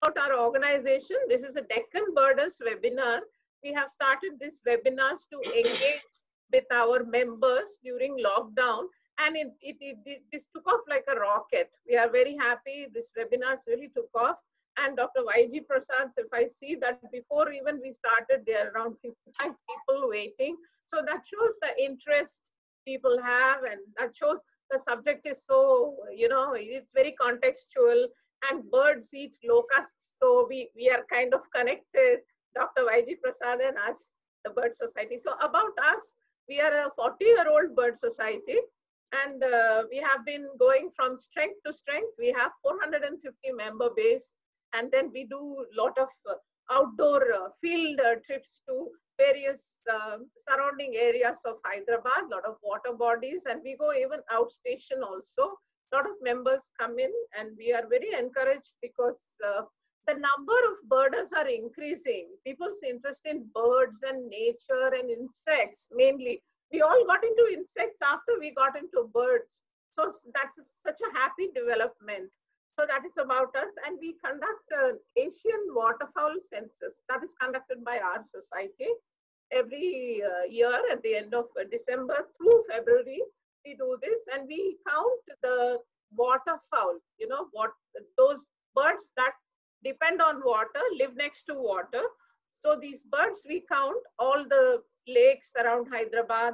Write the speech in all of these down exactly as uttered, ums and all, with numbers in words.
our organization. This is a Deccan Birders webinar. We have started these webinars to engage with our members during lockdown, and it, it, it, it this took off like a rocket. We are very happy. This webinars really took off. And Doctor Y G Prasad, if I see that before even we started, there are around fifty-five people waiting. So that shows the interest people have, and that shows the subject is so, you know, it's very contextual, and birds eat locusts. So we, we are kind of connected, Doctor Y G Prasad and us, the Bird Society. So about us, we are a forty year old bird society, and uh, we have been going from strength to strength. We have four hundred fifty member base, and then we do a lot of uh, outdoor uh, field uh, trips to various uh, surrounding areas of Hyderabad, a lot of water bodies, and we go even outstation also. A lot of members come in, and we are very encouraged because uh, the number of birders are increasing. People's interest in birds and nature and insects mainly. We all got into insects after we got into birds. So that's such a happy development. So that is about us, and we conduct an Asian waterfowl census that is conducted by our society every uh, year at the end of uh, December through February. We do this, and we count the waterfowl, you know, what those birds that depend on water, live next to water. So these birds, we count all the lakes around Hyderabad,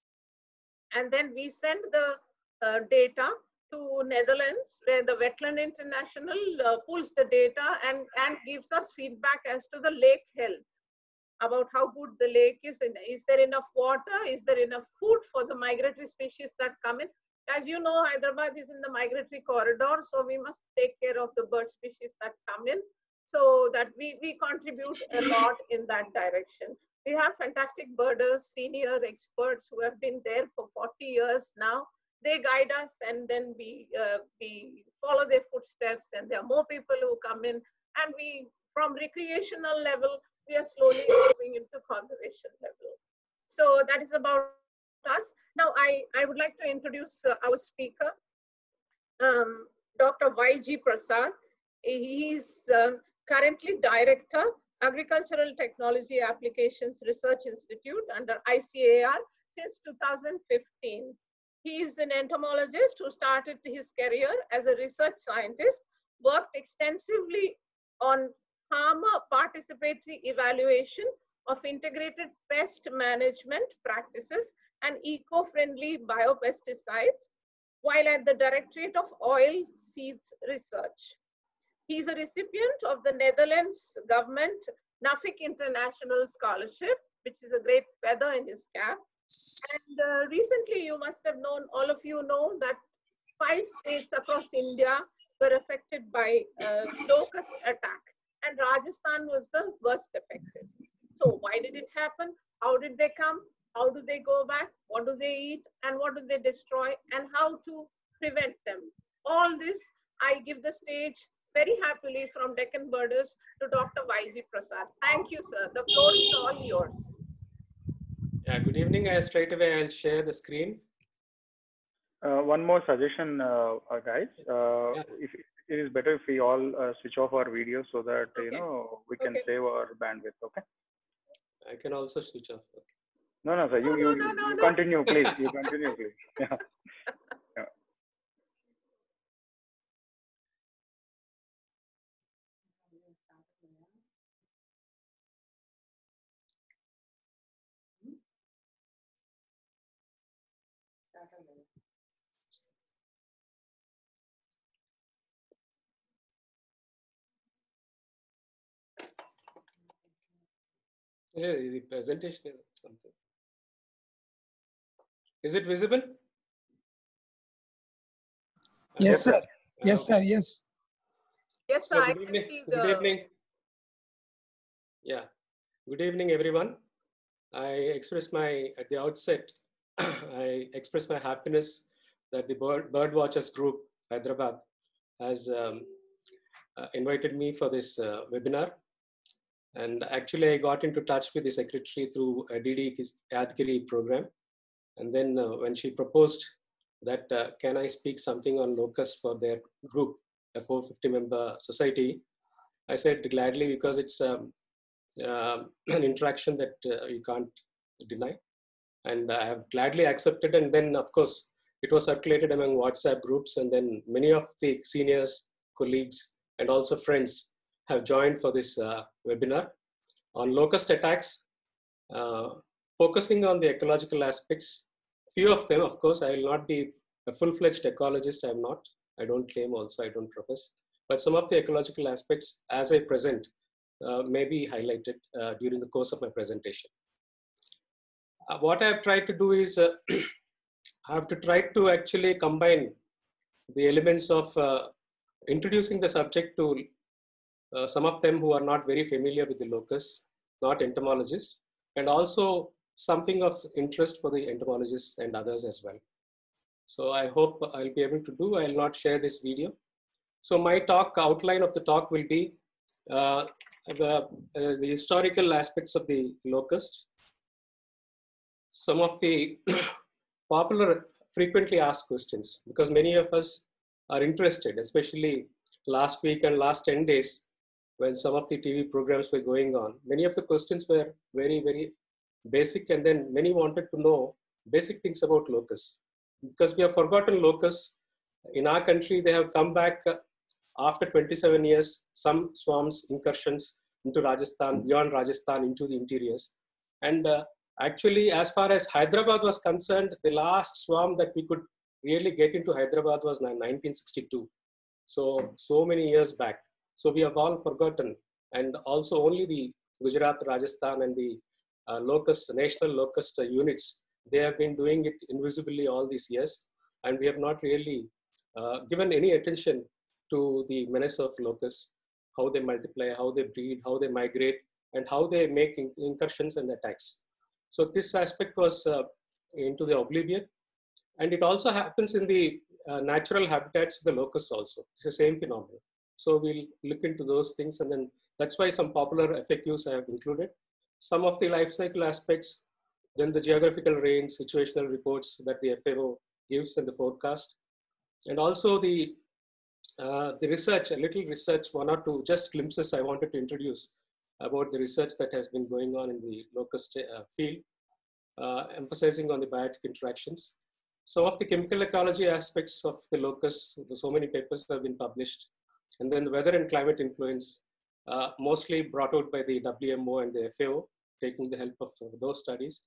and then we send the uh, data to Netherlands, where the Wetland International uh, pulls the data and, and gives us feedback as to the lake health, about how good the lake is. Is there enough water? Is there enough food for the migratory species that come in? As you know, Hyderabad is in the migratory corridor, so we must take care of the bird species that come in, so that we, we contribute a lot in that direction. We have fantastic birders, senior experts who have been there for forty years now. They guide us, and then we, uh, we follow their footsteps, and there are more people who come in, and we, from recreational level, we are slowly moving into conservation level. So that is about us. Now, I, I would like to introduce uh, our speaker, um, Doctor Y G Prasad. He is uh, currently Director, Agricultural Technology Applications Research Institute under I C A R since two thousand fifteen. He is an entomologist who started his career as a research scientist, worked extensively on farmer participatory evaluation of integrated pest management practices and eco-friendly biopesticides, while at the Directorate of Oil Seeds Research. He is a recipient of the Netherlands government NAFIC International Scholarship, which is a great feather in his cap. And uh, recently, you must have known, all of you know, that five states across India were affected by uh, locust attack, and Rajasthan was the worst affected. So why did it happen? How did they come? How do they go back? What do they eat? And what do they destroy? And how to prevent them? All this, I give the stage very happily from Deccan Birders to Doctor Y G Prasad. Thank you, sir. The floor is all yours. Yeah, good evening. I straight away I'll share the screen. Uh, one more suggestion, uh, uh, guys. Uh, Yeah. If it is better if we all uh, switch off our video so that Okay. you know we can Okay. save our bandwidth. Okay. I can also switch off. Okay. No, no, sir. You No, you, no, no, no, you no. continue, please. You continue, please. Yeah. Yeah. Yeah, the presentation is something. Is it visible? Yes, Yes, sir. sir. Yes, Okay. sir. Yes. Yes, sir. So I good can evening. see Good the. evening. Yeah. Good evening, everyone. I express my, at the outset, I express my happiness that the Bird, Bird Watchers Group, Hyderabad, has um, uh, invited me for this uh, webinar. And actually, I got into touch with the secretary through a D D Yadgiri program. And then uh, when she proposed that, uh, can I speak something on locust for their group, a four hundred fifty member society, I said gladly because it's um, uh, an interaction that uh, you can't deny. And I have gladly accepted. And then, of course, it was circulated among WhatsApp groups. And then many of the seniors, colleagues, and also friends have joined for this uh, webinar on locust attacks, uh, focusing on the ecological aspects. Few of them, of course, I will not be a full-fledged ecologist. I am not. I don't claim also, I don't profess. But some of the ecological aspects as I present uh, may be highlighted uh, during the course of my presentation. Uh, what I have tried to do is, uh, I have to try to actually combine the elements of uh, introducing the subject to uh, some of them who are not very familiar with the locus, not entomologists, and also something of interest for the entomologists and others as well. So I hope I'll be able to do. I'll not share this video. So my talk, outline of the talk will be uh, the, uh, the historical aspects of the locust, some of the popular frequently asked questions, because many of us are interested, especially last week and last ten days when some of the T V programs were going on. Many of the questions were very, very basic, and then many wanted to know basic things about locusts. Because we have forgotten locusts. In our country, they have come back after twenty-seven years, some swarms, incursions into Rajasthan, beyond Rajasthan, into the interiors. And uh, actually, as far as Hyderabad was concerned, the last swarm that we could really get into Hyderabad was nineteen sixty-two. So, so many years back. So we have all forgotten. And also only the Gujarat, Rajasthan, and the uh, locust, national locust uh, units, they have been doing it invisibly all these years. And we have not really uh, given any attention to the menace of locusts, how they multiply, how they breed, how they migrate, and how they make incursions and attacks. So this aspect was uh, into the oblivion. And it also happens in the uh, natural habitats of the locusts also. It's the same phenomenon. So we'll look into those things, and then that's why some popular F A Qs I have included. Some of the life cycle aspects, then the geographical range, situational reports that the F A O gives in the forecast, and also the uh, the research, a little research, one or two just glimpses I wanted to introduce about the research that has been going on in the locust uh, field, uh, emphasizing on the biotic interactions. Some of the chemical ecology aspects of the locusts, so many papers have been published, and then the weather and climate influence, uh, mostly brought out by the W M O and the F A O, taking the help of uh, those studies.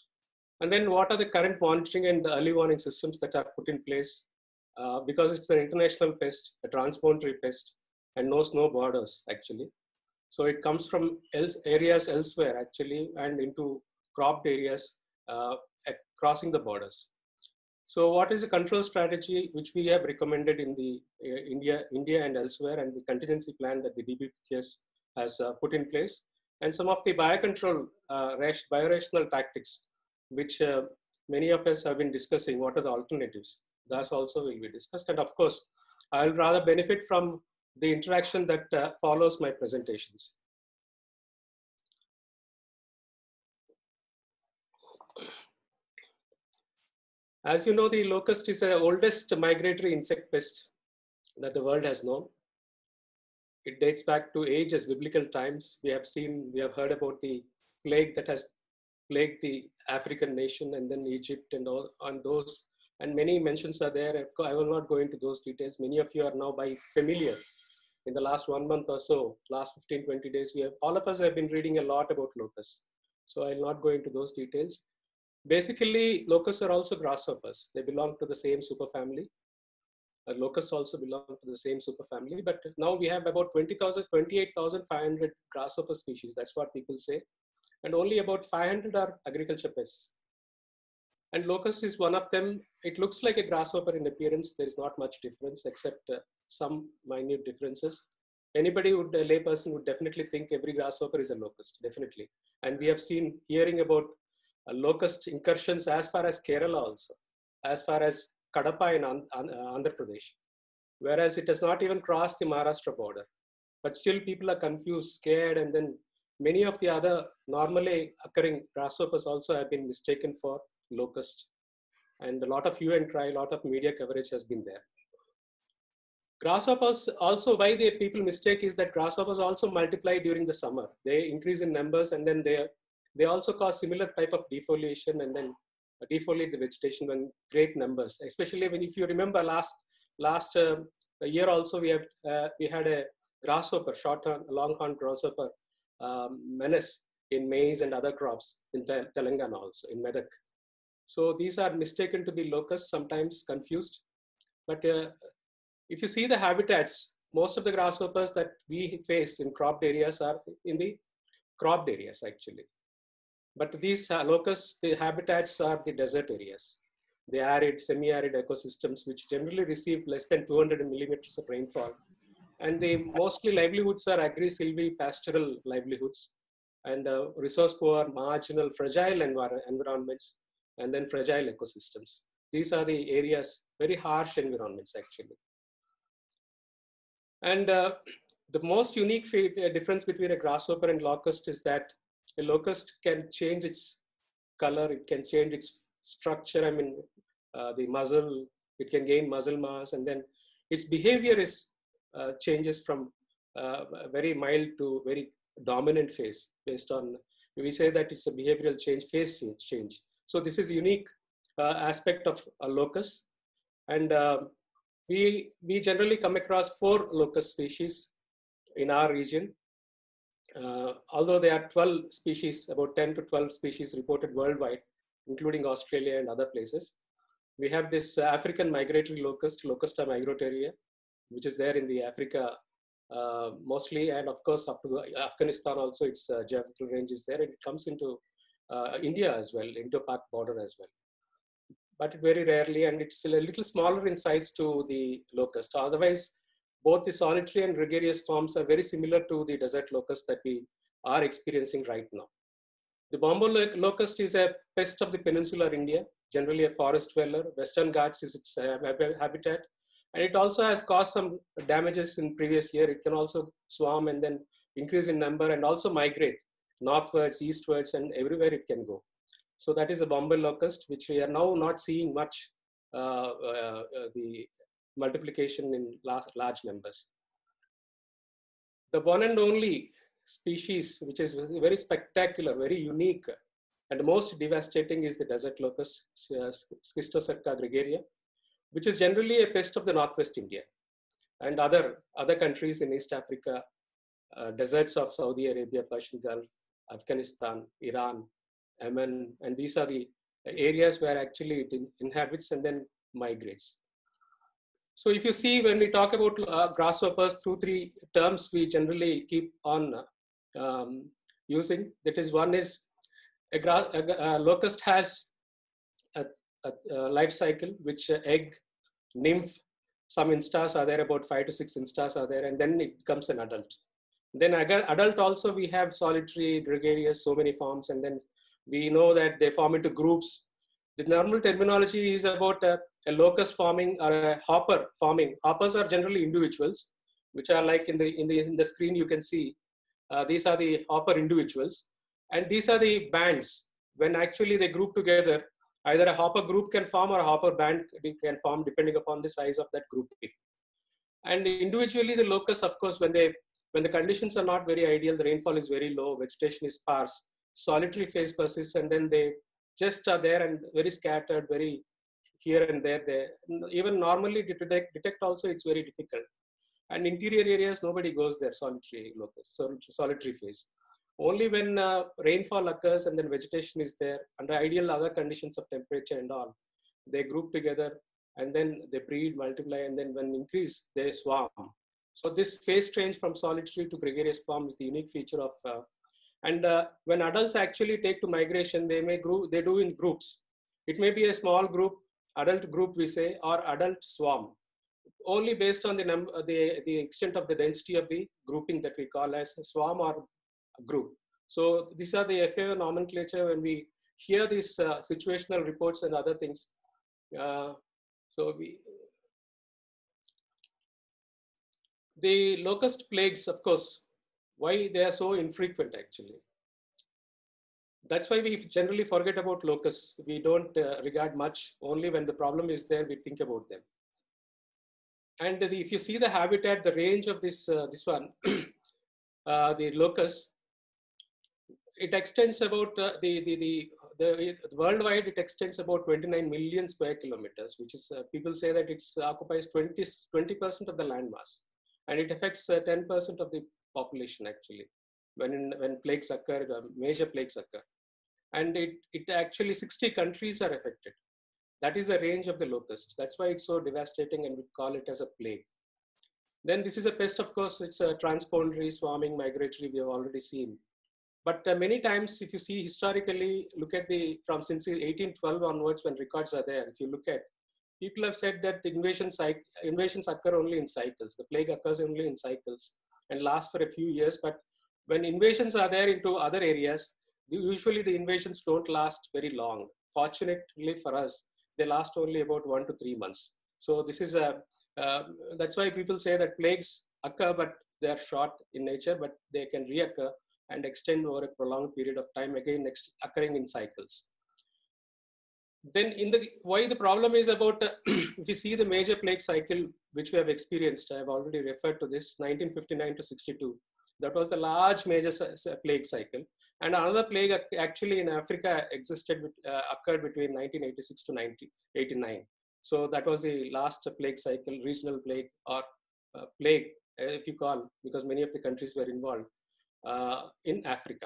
And then what are the current monitoring and the early warning systems that are put in place, uh, because it's an international pest, a transboundary pest, and knows no borders actually. So it comes from else, areas elsewhere actually, and into cropped areas, uh, crossing the borders. So what is the control strategy which we have recommended in the uh, India, India and elsewhere, and the contingency plan that the D B P S has uh, put in place, and some of the biocontrol, uh, biorational tactics, which uh, many of us have been discussing. What are the alternatives? Thus also will be discussed. And of course, I'll rather benefit from the interaction that uh, follows my presentations. As you know, the locust is the oldest migratory insect pest that the world has known. It dates back to age as biblical times. We have seen, we have heard about the plague that has plagued the African nation, and then Egypt and all on those. And many mentions are there. I will not go into those details. Many of you are now by familiar. In the last one month or so, last fifteen, twenty days, we have, all of us have been reading a lot about locusts. So I'll not go into those details. Basically, locusts are also grasshoppers. They belong to the same superfamily. Uh, locusts also belong to the same superfamily, but now we have about twenty thousand, twenty-eight thousand five hundred grasshopper species. That's what people say. And only about five hundred are agriculture pests. And locust is one of them. It looks like a grasshopper in appearance. There is not much difference except uh, some minute differences. Anybody would, a layperson would definitely think every grasshopper is a locust, definitely. And we have seen, hearing about uh, locust incursions as far as Kerala also, as far as Kadapa in Andhra Pradesh, whereas it has not even crossed the Maharashtra border. But still people are confused, scared, and then many of the other normally occurring grasshoppers also have been mistaken for locust. And a lot of hue and cry, a lot of media coverage has been there. Grasshoppers also, why the people mistake is that grasshoppers also multiply during the summer. They increase in numbers, and then they they also cause similar type of defoliation, and then defoliate the vegetation when great numbers. Especially when, if you remember last last uh, year also, we have uh, we had a grasshopper, short-horn, longhorn grasshopper um, menace in maize and other crops in Telangana also, in Medak. So these are mistaken to be locusts, sometimes confused. But uh, if you see the habitats, most of the grasshoppers that we face in cropped areas are in the cropped areas actually. But these uh, locusts, the habitats are the desert areas, the arid, semi-arid ecosystems, which generally receive less than two hundred millimeters of rainfall. And the mostly livelihoods are agri-silvi pastoral livelihoods, and uh, resource poor, marginal, fragile envir environments, and then fragile ecosystems. These are the areas, very harsh environments actually. And uh, the most unique difference between a grasshopper and locust is that a locust can change its color, it can change its structure, I mean, uh, the muzzle, it can gain muzzle mass, and then its behavior is uh, changes from uh, very mild to very dominant phase based on, we say that it's a behavioral change, phase change. So this is unique uh, aspect of a locust. And uh, we, we generally come across four locust species in our region. Uh, although there are twelve species, about ten to twelve species reported worldwide, including Australia and other places. We have this uh, African migratory locust, Locusta migratoria, which is there in the Africa uh, mostly, and of course up to Afghanistan also, its uh, geographical range is there, and it comes into uh, India as well, Indo-Pak border as well. But very rarely, and it's a little smaller in size to the locust. Otherwise, both the solitary and gregarious forms are very similar to the desert locust that we are experiencing right now. The Bombo locust is a pest of the peninsular India, generally a forest dweller. Western Ghats is its uh, habitat. And it also has caused some damages in previous year. It can also swarm and then increase in number and also migrate northwards, eastwards, and everywhere it can go. So that is a Bombo locust, which we are now not seeing much uh, uh, uh, the multiplication in large, large numbers. The one and only species, which is very spectacular, very unique, and most devastating is the desert locust, uh, Schistocerca gregaria, which is generally a pest of the Northwest India and other, other countries in East Africa, uh, deserts of Saudi Arabia, Persian Gulf, Afghanistan, Iran, Yemen, and these are the areas where actually it inhabits and then migrates. So if you see, when we talk about uh, grasshoppers, two, three terms we generally keep on um, using. That is, one is a, a, a locust has a, a, a life cycle, which uh, egg, nymph, some instars are there, about five to six instars are there, and then it becomes an adult. Then adult also we have solitary, gregarious, so many forms, and then we know that they form into groups. The normal terminology is about a, a locust forming or a hopper forming. Hoppers are generally individuals, which are like in the in the in the screen you can see. Uh, these are the hopper individuals, and these are the bands. When actually they group together, either a hopper group can form or a hopper band can form depending upon the size of that grouping. And individually, the locusts, of course, when they when the conditions are not very ideal, the rainfall is very low, vegetation is sparse, solitary phase persists, and then they just are there and very scattered, very here and there. They even normally to detect, detect also it's very difficult. And interior areas, nobody goes there, solitary locust, so solitary phase. Only when uh, rainfall occurs and then vegetation is there, under ideal other conditions of temperature and all, they group together and then they breed, multiply, and then when increase, they swarm. So this phase change from solitary to gregarious form is the unique feature of uh, And uh, when adults actually take to migration, they may group, they do in groups. It may be a small group, adult group we say, or adult swarm, only based on the, number, the, the extent of the density of the grouping that we call as a swarm or a group. So these are the F A O nomenclature when we hear these uh, situational reports and other things. Uh, so we, the locust plagues, of course, why they are so infrequent actually. That's why we generally forget about locusts. We don't uh, regard much. Only when the problem is there, we think about them. and the, if you see the habitat, the range of this, uh, this one, uh, the locust, it extends about uh, the, the, the, the, worldwide, it extends about twenty-nine million square kilometers, which is, uh, people say that it occupies twenty percent of the land mass. And it affects uh, ten percent of the population actually, when, in, when plagues occur, uh, major plagues occur. And it, it actually, sixty countries are affected. That is the range of the locust. That's why it's so devastating, and we call it as a plague. Then this is a pest, of course, it's a transpondary, swarming, migratory, we have already seen. But uh, many times, if you see historically, look at the, from since eighteen twelve onwards, when records are there, if you look at, people have said that the invasion cycle, invasions occur only in cycles. The plague occurs only in cycles and lasts for a few years. But when invasions are there into other areas, usually the invasions don't last very long. Fortunately for us, they last only about one to three months. So this is a, uh, that's why people say that plagues occur, but they are short in nature, but they can reoccur and extend over a prolonged period of time, again next occurring in cycles. Then in the, why the problem is about, uh, if you see the major plague cycle, which we have experienced, I have already referred to this, nineteen fifty-nine to sixty-two. That was the large major plague cycle. And another plague actually in Africa existed, uh, occurred between nineteen eighty-six to nineteen eighty-nine. So that was the last plague cycle, regional plague or uh, plague, if you call, because many of the countries were involved uh, in Africa.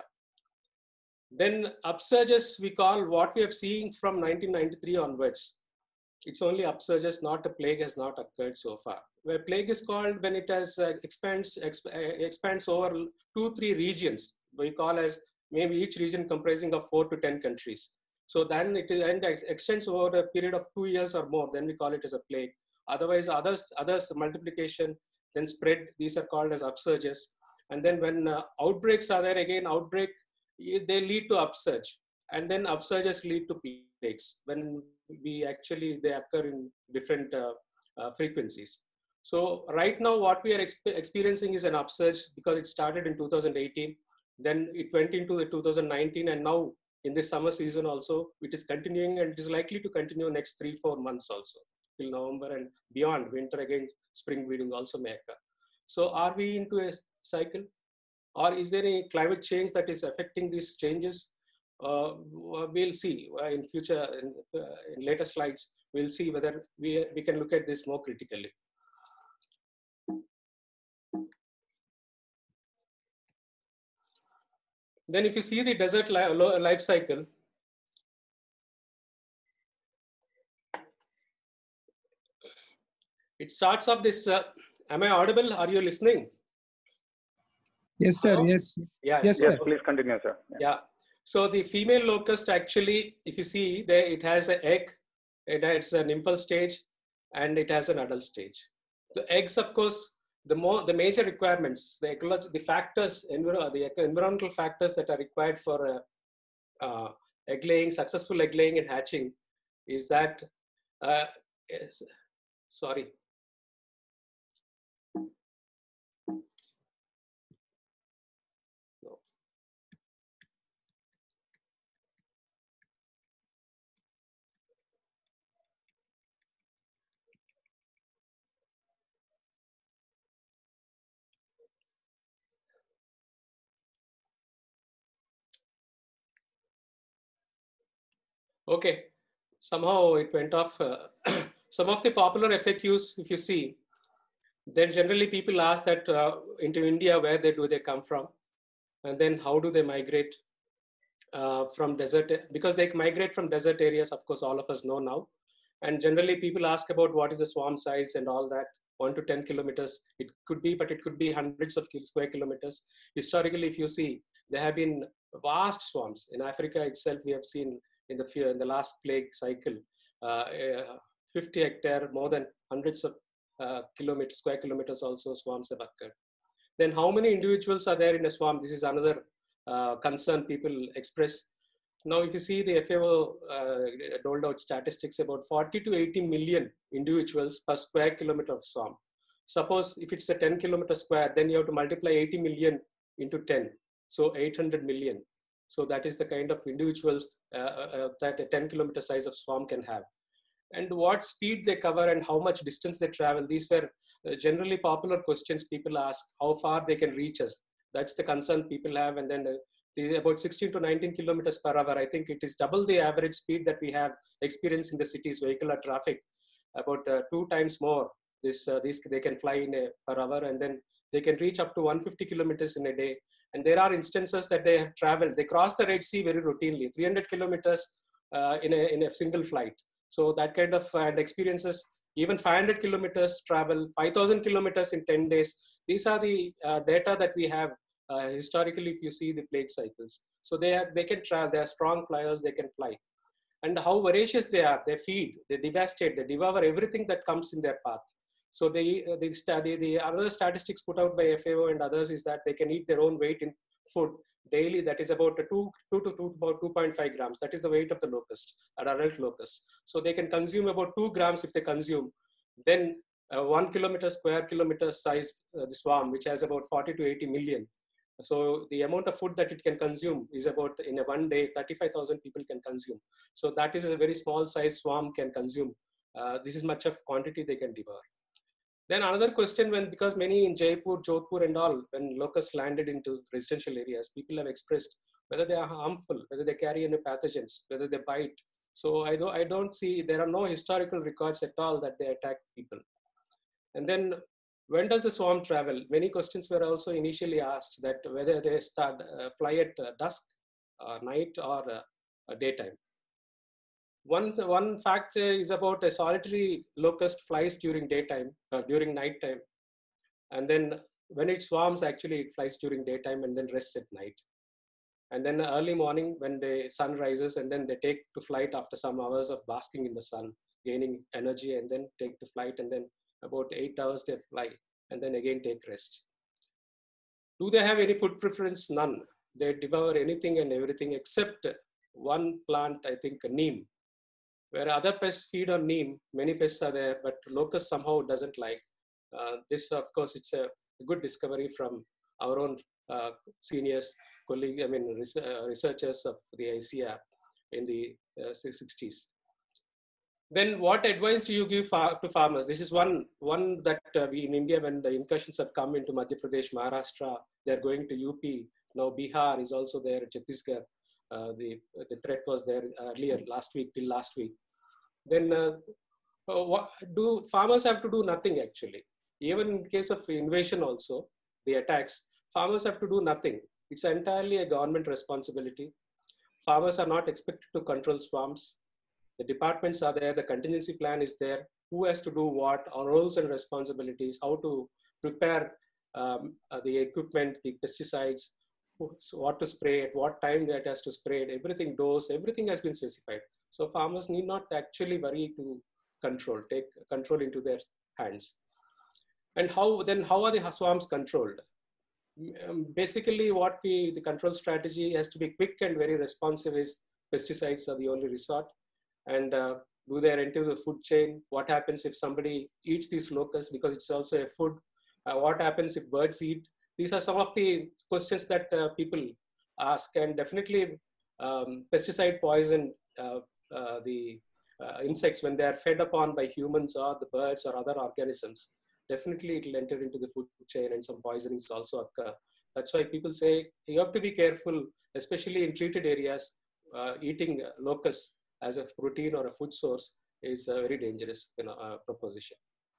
Then upsurges, we call what we have seen from nineteen ninety-three onwards. It's only upsurges, not a plague has not occurred so far. Where plague is called when it has uh, expands, exp expands over two, three regions. We call as maybe each region comprising of four to ten countries. So then it and extends over a period of two years or more, then we call it as a plague. Otherwise, others, others multiplication, then spread, these are called as upsurges. And then when uh, outbreaks are there, again, outbreak, they lead to upsurge. And then upsurges lead to plagues when we actually, they occur in different uh, uh, frequencies. So right now what we are exp experiencing is an upsurge because it started in two thousand eighteen. Then it went into the two thousand nineteen, and now in this summer season also, it is continuing, and it is likely to continue next three, four months also, till November and beyond. Winter again, spring breeding also may occur. So are we into a cycle? Or is there any climate change that is affecting these changes? Uh, we'll see uh, in future, in, uh, in later slides, we'll see whether we, we can look at this more critically. Then if you see the desert li life cycle, it starts off this, uh, am I audible? Are you listening? Yes, sir. Hello? Yes. Yeah. Yes, Yes, sir. please continue, sir. Yeah. Yeah. So the female locust actually, if you see there, it has an egg, it has a nymphal stage, and it has an adult stage. The eggs, of course, the more the major requirements, the ecological, the factors, enviro the environmental factors that are required for uh, uh, egg laying, successful egg laying and hatching, is that uh, is, sorry. No. Okay, somehow it went off. Uh, some of the popular F A Qs, if you see, then generally people ask that uh, into India, where they do they come from? And then how do they migrate uh, from desert? Because they migrate from desert areas, of course, all of us know now. And generally people ask about what is the swarm size and all that, one to ten kilometers. It could be, but it could be hundreds of square kilometers. Historically, if you see, there have been vast swarms. In Africa itself, we have seen in the, in the last plague cycle, uh, uh, fifty hectare, more than hundreds of uh, kilometers, square kilometers also swarms have occurred. Then how many individuals are there in a swarm? This is another uh, concern people express. Now, if you see the F A O uh, doled out statistics, about forty to eighty million individuals per square kilometer of swarm. Suppose if it's a ten kilometer square, then you have to multiply eighty million into ten. So eight hundred million. So that is the kind of individuals uh, uh, that a ten kilometer size of swarm can have. and what speed they cover and how much distance they travel. These were uh, generally popular questions people ask, how far they can reach us. That's the concern people have. And then uh, the, about sixteen to nineteen kilometers per hour, I think it is double the average speed that we have experienced in the city's vehicular traffic, about uh, two times more. This, uh, these, they can fly in a, per hour, and then they can reach up to one hundred fifty kilometers in a day. And there are instances that they have traveled, they cross the Red Sea very routinely, three hundred kilometers uh, in, a, in a single flight. So that kind of uh, experiences, even five hundred kilometers travel, five thousand kilometers in ten days. These are the uh, data that we have uh, historically, if you see the plague cycles. So they, are, they can travel, they are strong flyers, they can fly. And how voracious they are, they feed, they devastate, they devour everything that comes in their path. So they, uh, they study, the other statistics put out by F A O and others is that they can eat their own weight in food daily. That is about a two, two to two, about two point five grams. That is the weight of the locust, an adult locust. So they can consume about two grams if they consume. Then uh, one kilometer square kilometer size, uh, the swarm, which has about forty to eighty million. So the amount of food that it can consume is about, in a one day, thirty-five thousand people can consume. So that is a very small size swarm can consume. Uh, this is much of quantity they can devour. Then another question, when, because many in Jaipur, Jodhpur and all, when locusts landed into residential areas, people have expressed whether they are harmful, whether they carry any pathogens, whether they bite. So I don't, I don't see, there are no historical records at all that they attack people. And then when does the swarm travel? Many questions were also initially asked, that whether they start uh, fly at uh, dusk, or night, or uh, daytime. One, one fact is about a solitary locust flies during daytime, uh, during nighttime. And then when it swarms, actually it flies during daytime and then rests at night. And then early morning when the sun rises, and then they take to flight after some hours of basking in the sun, gaining energy, and then take to flight, and then about eight hours they fly, and then again take rest. Do they have any food preference? None. They devour anything and everything except one plant, I think, neem. Where other pests feed on neem, many pests are there, but locust somehow doesn't like. Uh, this, of course, it's a good discovery from our own uh, seniors, colleagues, I mean, res uh, researchers of the I C A R in the uh, sixties. Then what advice do you give far to farmers? This is one, one that uh, we in India, when the incursions have come into Madhya Pradesh, Maharashtra, they're going to U P. Now Bihar is also there, Chhattisgarh. Uh, the, the threat was there earlier, last week, till last week. Then uh, what do farmers have to do? Nothing actually. Even in case of invasion also, the attacks, farmers have to do nothing. It's entirely a government responsibility. Farmers are not expected to control swarms. The departments are there, the contingency plan is there. Who has to do what, our roles and responsibilities, how to prepare um, uh, the equipment, the pesticides, what to spray, at what time that has to spray it, everything, dose, everything has been specified. So farmers need not actually worry to control, take control into their hands. And how then, how are the swarms controlled? Um, basically what we, the control strategy has to be quick and very responsive. Is pesticides are the only resort. And uh, do they enter the food chain? What happens if somebody eats these locusts, because it's also a food? Uh, what happens if birds eat? These are some of the questions that uh, people ask, and definitely um, pesticide poison uh, uh, the uh, insects when they are fed upon by humans or the birds or other organisms. Definitely it will enter into the food chain, and some poisonings also occur. That's why people say you have to be careful, especially in treated areas. Uh, eating locusts as a protein or a food source is a very dangerous, you know, uh, proposition.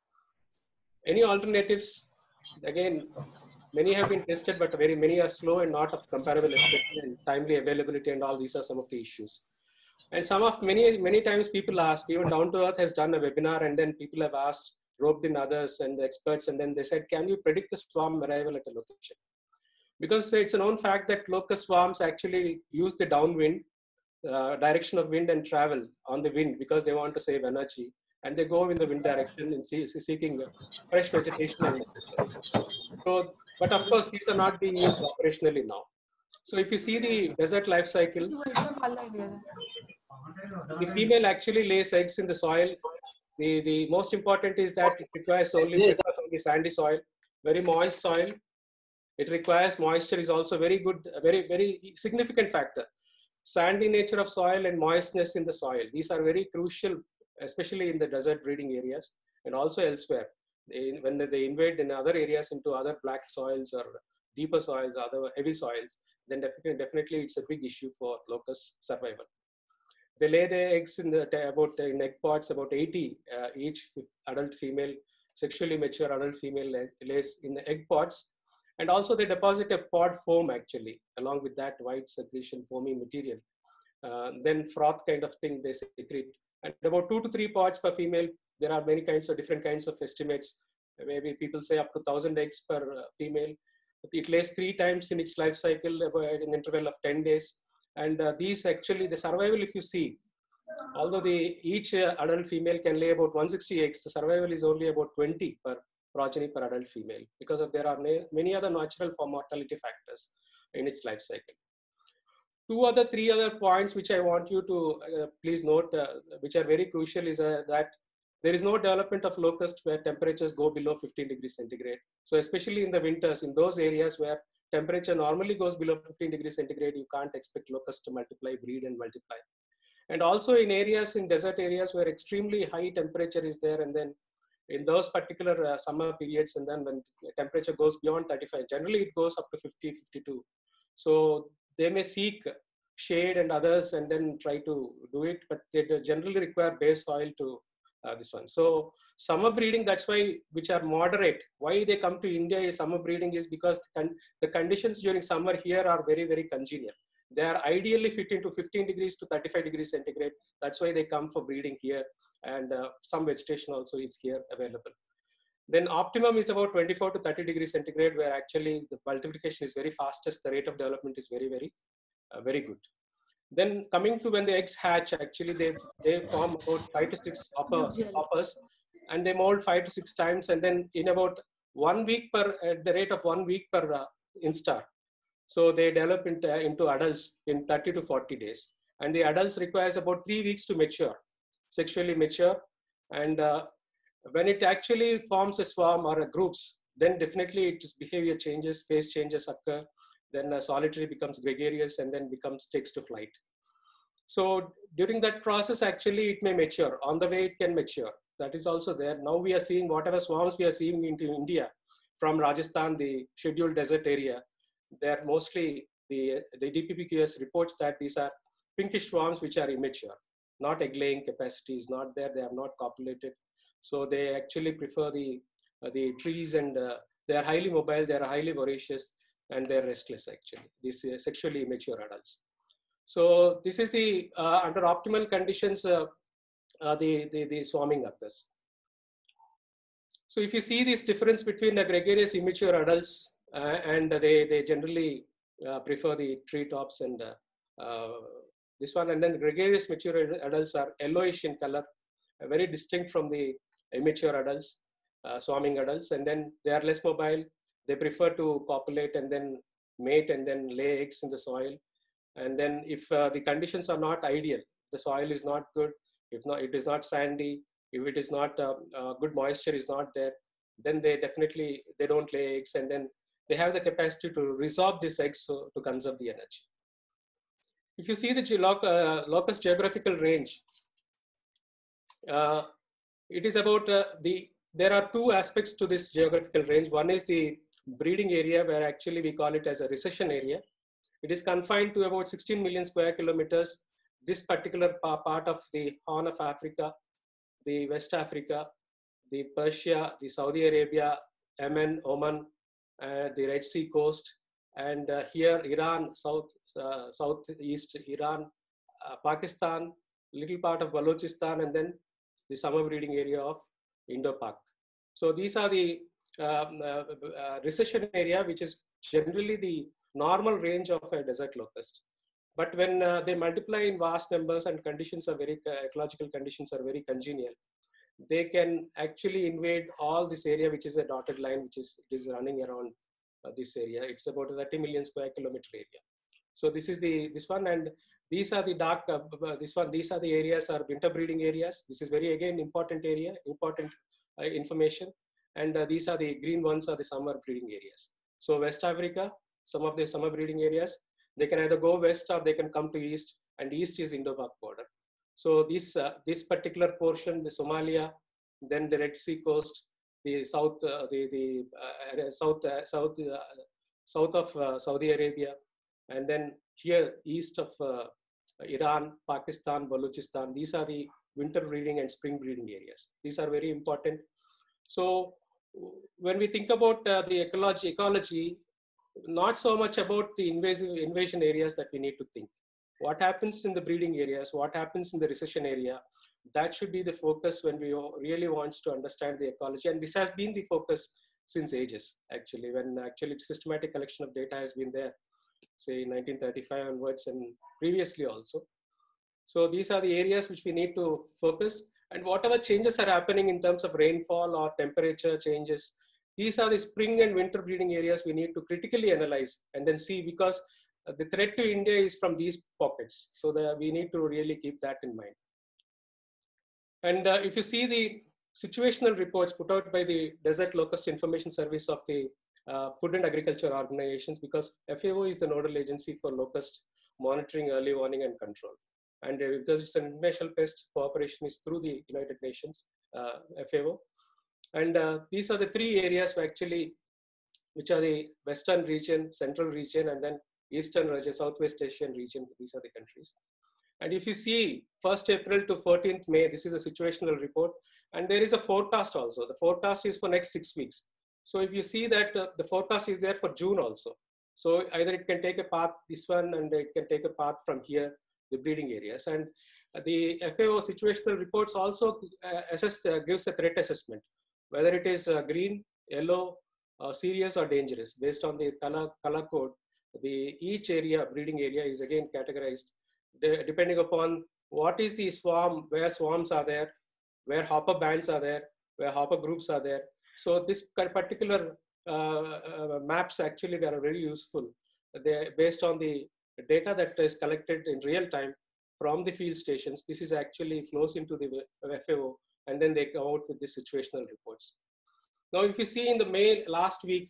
Any alternatives? Again, many have been tested, but very many are slow and not of comparable efficacy and timely availability, and all these are some of the issues. And some of many, many times people ask, even Down to Earth has done a webinar, and then people have asked, roped in others and the experts, and then they said, can you predict the swarm arrival at a location? Because it's a known fact that locust swarms actually use the downwind, uh, direction of wind, and travel on the wind because they want to save energy. And they go in the wind direction and see, seeking fresh vegetation and moisture. So, but of course, these are not being used operationally now. So if you see the desert life cycle, the female actually lays eggs in the soil. The, the most important is that it requires only, requires only sandy soil, very moist soil. It requires moisture is also very good, a very, very significant factor. Sandy nature of soil and moistness in the soil. These are very crucial especially in the desert breeding areas and also elsewhere. They, when they invade in other areas into other black soils or deeper soils, other heavy soils, then definitely, definitely it's a big issue for locust survival. They lay their eggs in the, about in egg pods, about eighty uh, each adult female, sexually mature adult female lays in the egg pods. And also they deposit a pod foam actually, along with that white secretion foamy material. Uh, then froth kind of thing they secrete. And about two to three pods per female. There are many kinds of different kinds of estimates. Maybe people say up to one thousand eggs per uh, female. It lays three times in its life cycle about an interval of ten days. And uh, these actually, the survival, if you see, although the, each uh, adult female can lay about one hundred sixty eggs, the survival is only about twenty per progeny per adult female, because of there are many other natural mortality factors in its life cycle. Two other, three other points which I want you to uh, please note, uh, which are very crucial, is uh, that there is no development of locust where temperatures go below fifteen degrees centigrade. So especially in the winters, in those areas where temperature normally goes below fifteen degrees centigrade, you can't expect locusts to multiply, breed and multiply. And also in areas, in desert areas where extremely high temperature is there, and then in those particular uh, summer periods, and then when the temperature goes beyond thirty-five, generally it goes up to fifty, fifty-two. So they may seek shade and others and then try to do it, but they generally require base soil to uh, this one. So summer breeding, that's why, which are moderate. Why they come to India is summer breeding is because the, con the conditions during summer here are very, very congenial. They are ideally fit into fifteen degrees to thirty-five degrees centigrade. That's why they come for breeding here, and uh, some vegetation also is here available. Then optimum is about twenty-four to thirty degrees centigrade, where actually the multiplication is very fastest. The rate of development is very, very, uh, very good. Then coming to when the eggs hatch, actually they, they form about five to six hopper, hoppers, and they mold five to six times. And then in about one week per, at the rate of one week per uh, instar. So they develop into, uh, into adults in thirty to forty days. And the adults requires about three weeks to mature, sexually mature. And uh, when it actually forms a swarm or a groups, then definitely its behavior changes, phase changes occur. Then uh, solitary becomes gregarious and then becomes takes to flight. So during that process, actually it may mature. On the way it can mature. That is also there. Now we are seeing whatever swarms we are seeing into India from Rajasthan, the scheduled desert area. They're mostly, the, the D P P Q S reports that these are pinkish swarms which are immature. Not egg laying capacity is not there. They are not copulated. So they actually prefer the, uh, the trees, and uh, they are highly mobile, they are highly voracious, and they're restless actually, these uh, sexually immature adults. So this is the, uh, under optimal conditions, uh, uh, the, the, the swarming occurs. So if you see this difference between the gregarious immature adults, uh, and they, they generally uh, prefer the treetops and uh, uh, this one, and then gregarious mature adults are yellowish in color, uh, very distinct from the immature adults, uh, swarming adults, and then they are less mobile. They prefer to copulate and then mate and then lay eggs in the soil. And then if uh, the conditions are not ideal, the soil is not good, if not, it is not sandy, if it is not uh, uh, good moisture is not there, then they definitely, they don't lay eggs, and then they have the capacity to resorb these eggs so, to conserve the energy. If you see the loc uh, locust geographical range, uh, it is about uh, the, there are two aspects to this geographical range. One is the breeding area, where actually we call it as a recession area. It is confined to about sixteen million square kilometers. This particular part of the Horn of Africa, the West Africa, the Persia, the Saudi Arabia, Yemen, Oman, uh, the Red Sea coast, and uh, here Iran, south, uh, southeast Iran, uh, Pakistan, little part of Balochistan, and then the summer breeding area of Indo-Pak. So these are the um, uh, uh, recession area, which is generally the normal range of a desert locust. But when uh, they multiply in vast numbers and conditions are very, uh, ecological conditions are very congenial, they can actually invade all this area, which is a dotted line, which is, it is running around uh, this area. It's about a thirty million square kilometer area. So this is the, this one, and these are the dark, uh, this one, these are the areas are winter breeding areas. This is very, again, important area, important uh, information. And uh, these are the green ones are the summer breeding areas. So West Africa, some of the summer breeding areas, they can either go west or they can come to east, and east is Indo-Pak border. So this, uh, this particular portion, the Somalia, then the Red Sea coast, the south, uh, the, the uh, south, uh, south, uh, south of uh, Saudi Arabia, and then here east of uh, Iran, Pakistan, Balochistan. These are the winter breeding and spring breeding areas. These are very important. So when we think about uh, the ecology, ecology, not so much about the invasive invasion areas that we need to think. What happens in the breeding areas, what happens in the recession area, that should be the focus when we really want to understand the ecology. And this has been the focus since ages, actually, when actually systematic collection of data has been there, say nineteen thirty-five onwards and previously also. So these are the areas which we need to focus, and whatever changes are happening in terms of rainfall or temperature changes, these are the spring and winter breeding areas we need to critically analyze and then see, because the threat to India is from these pockets. So that we need to really keep that in mind. And uh, if you see the situational reports put out by the Desert Locust Information Service of the uh, Food and Agriculture Organizations, because F A O is the nodal agency for locust monitoring, early warning and control. And uh, because it's an international pest, cooperation is through the United Nations, uh, F A O. And uh, these are the three areas where actually, which are the Western region, Central region, and then Eastern region, Southwest Asian region. These are the countries. And if you see first April to fourteenth May, this is a situational report. And there is a forecast also. The forecast is for next six weeks. So if you see that uh, the forecast is there for June also. So either it can take a path, this one, and it can take a path from here, the breeding areas. And uh, the F A O situational reports also uh, assess, uh, gives a threat assessment, whether it is uh, green, yellow, uh, serious or dangerous. Based on the color, color code, the each area, breeding area is again categorized de depending upon what is the swarm, where swarms are there, where hopper bands are there, where hopper groups are there. So this particular uh, uh, maps actually are very useful. They based on the data that is collected in real time from the field stations. This is actually flows into the F A O, and then they come out with the situational reports. Now, if you see in the May last week,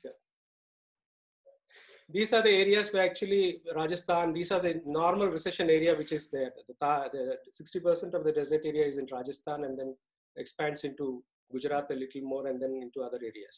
these are the areas where actually Rajasthan, these are the normal recession area which is there. The sixty percent of the desert area is in Rajasthan and then expands into Gujarat a little more and then into other areas.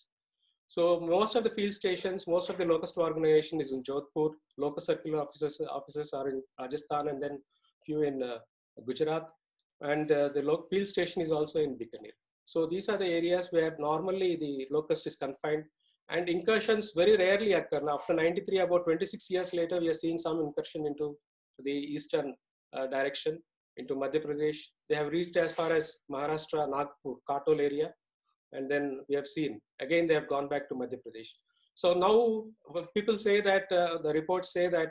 So most of the field stations, most of the locust organization is in Jodhpur. Locust circular offices, offices are in Rajasthan and then few in uh, Gujarat. And uh, the field station is also in Bikaner. So these are the areas where normally the locust is confined. And incursions very rarely occur. Now, after ninety-three, about twenty-six years later, we are seeing some incursion into the eastern uh, direction, into Madhya Pradesh. They have reached as far as Maharashtra, Nagpur, Katol area. And then we have seen, again, they have gone back to Madhya Pradesh. So now people say that, uh, the reports say that,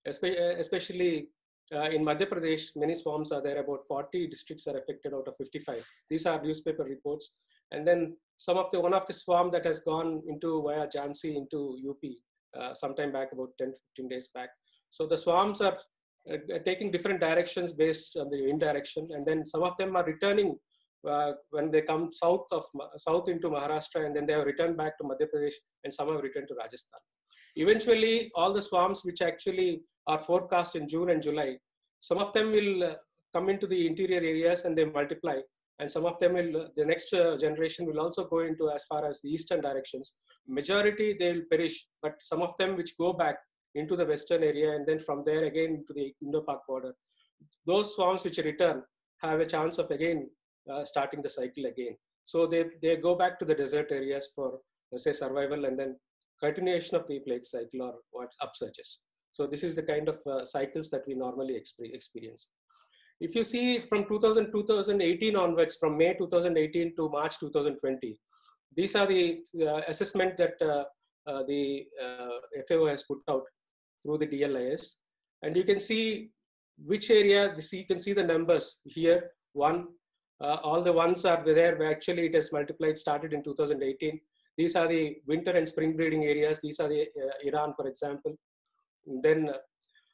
especially uh, in Madhya Pradesh, many swarms are there, about forty districts are affected out of fifty-five. These are newspaper reports. And then some of the, one of the swarm that has gone into via Jhansi into U P uh, sometime back, about ten to fifteen days back. So the swarms are uh, taking different directions based on the wind direction. And then some of them are returning uh, when they come south of south into Maharashtra, and then they have returned back to Madhya Pradesh, and some have returned to Rajasthan. Eventually, all the swarms which actually are forecast in June and July, some of them will uh, come into the interior areas and they multiply. And some of them will, the next uh, generation will also go into as far as the eastern directions. Majority, they will perish, but some of them which go back into the western area and then from there again into the Indo-Pak border, those swarms which return have a chance of again uh, starting the cycle again. So they, they go back to the desert areas for, let's say, survival and then continuation of the plague cycle or what upsurges. So this is the kind of uh, cycles that we normally experience. If you see from two thousand, two thousand eighteen onwards, from May two thousand eighteen to March two thousand twenty, these are the uh, assessment that uh, uh, the uh, F A O has put out through the D L I S. And you can see which area, this, you can see the numbers here, one, uh, all the ones are there where actually it has multiplied, started in two thousand eighteen. These are the winter and spring breeding areas. These are the uh, Iran, for example. And then uh,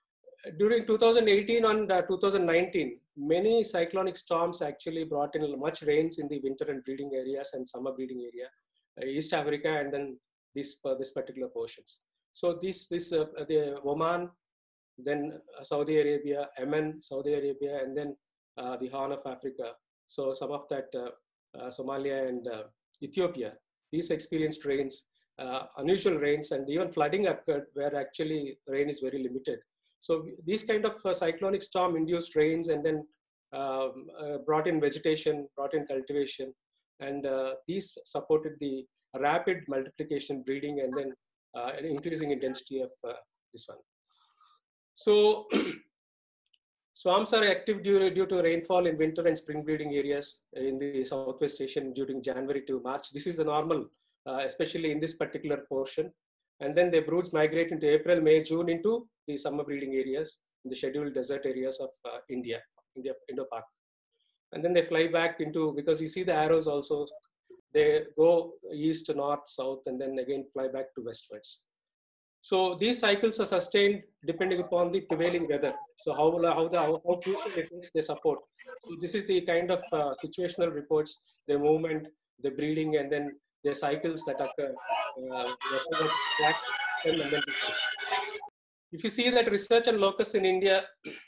during two thousand eighteen and uh, two thousand nineteen, many cyclonic storms actually brought in much rains in the winter and breeding areas and summer breeding area, uh, East Africa, and then this uh, this particular portions. So this this uh, the Oman, then uh, Saudi Arabia, Yemen, Saudi Arabia, and then uh, the Horn of Africa. So some of that uh, uh, Somalia and uh, Ethiopia, these experienced rains, uh, unusual rains, and even flooding occurred where actually rain is very limited. So these kind of uh, cyclonic storm induced rains and then um, uh, brought in vegetation, brought in cultivation, and uh, these supported the rapid multiplication, breeding, and then uh, an increasing intensity of uh, this one. So swamps are active due, due to rainfall in winter and spring breeding areas in the Southwest Asian during January to March. This is the normal, uh, especially in this particular portion. And then the broods migrate into April, May, June into the summer breeding areas, in the scheduled desert areas of uh, India, India, Indo-Pak. And then they fly back into, because you see the arrows also, they go east, north, south, and then again fly back to westwards. So these cycles are sustained depending upon the prevailing weather. So how, how, the, how, how crucial it is they support. So this is the kind of uh, situational reports, the movement, the breeding, and then the cycles that occur. Uh, if you see that research on locusts in India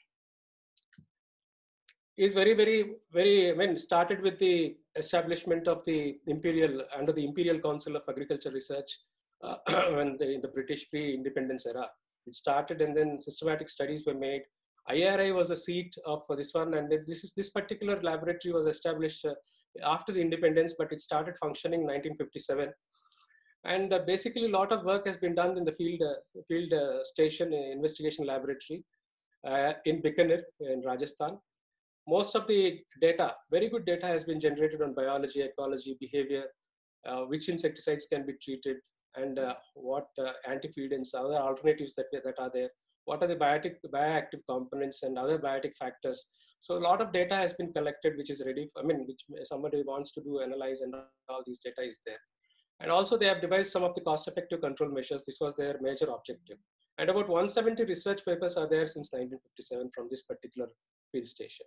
is very, very, very, I mean, started with the establishment of the Imperial, under the Imperial Council of Agriculture Research, uh, when the, in the British pre-independence era. It started and then systematic studies were made. I R I was a seat of this one, and this is this particular laboratory was established uh, after the independence, but it started functioning in nineteen fifty-seven. And uh, basically, a lot of work has been done in the field uh, field uh, station uh, investigation laboratory uh, in Bikaner in Rajasthan. Most of the data, very good data, has been generated on biology, ecology, behavior, uh, which insecticides can be treated, and uh, what uh, antiphedants, other alternatives that that are there. What are the biotic, bioactive components and other biotic factors? So a lot of data has been collected, which is ready. I mean, which somebody wants to do analyze, and all these data is there. And also they have devised some of the cost-effective control measures. This was their major objective. And about one hundred seventy research papers are there since nineteen fifty-seven from this particular field station.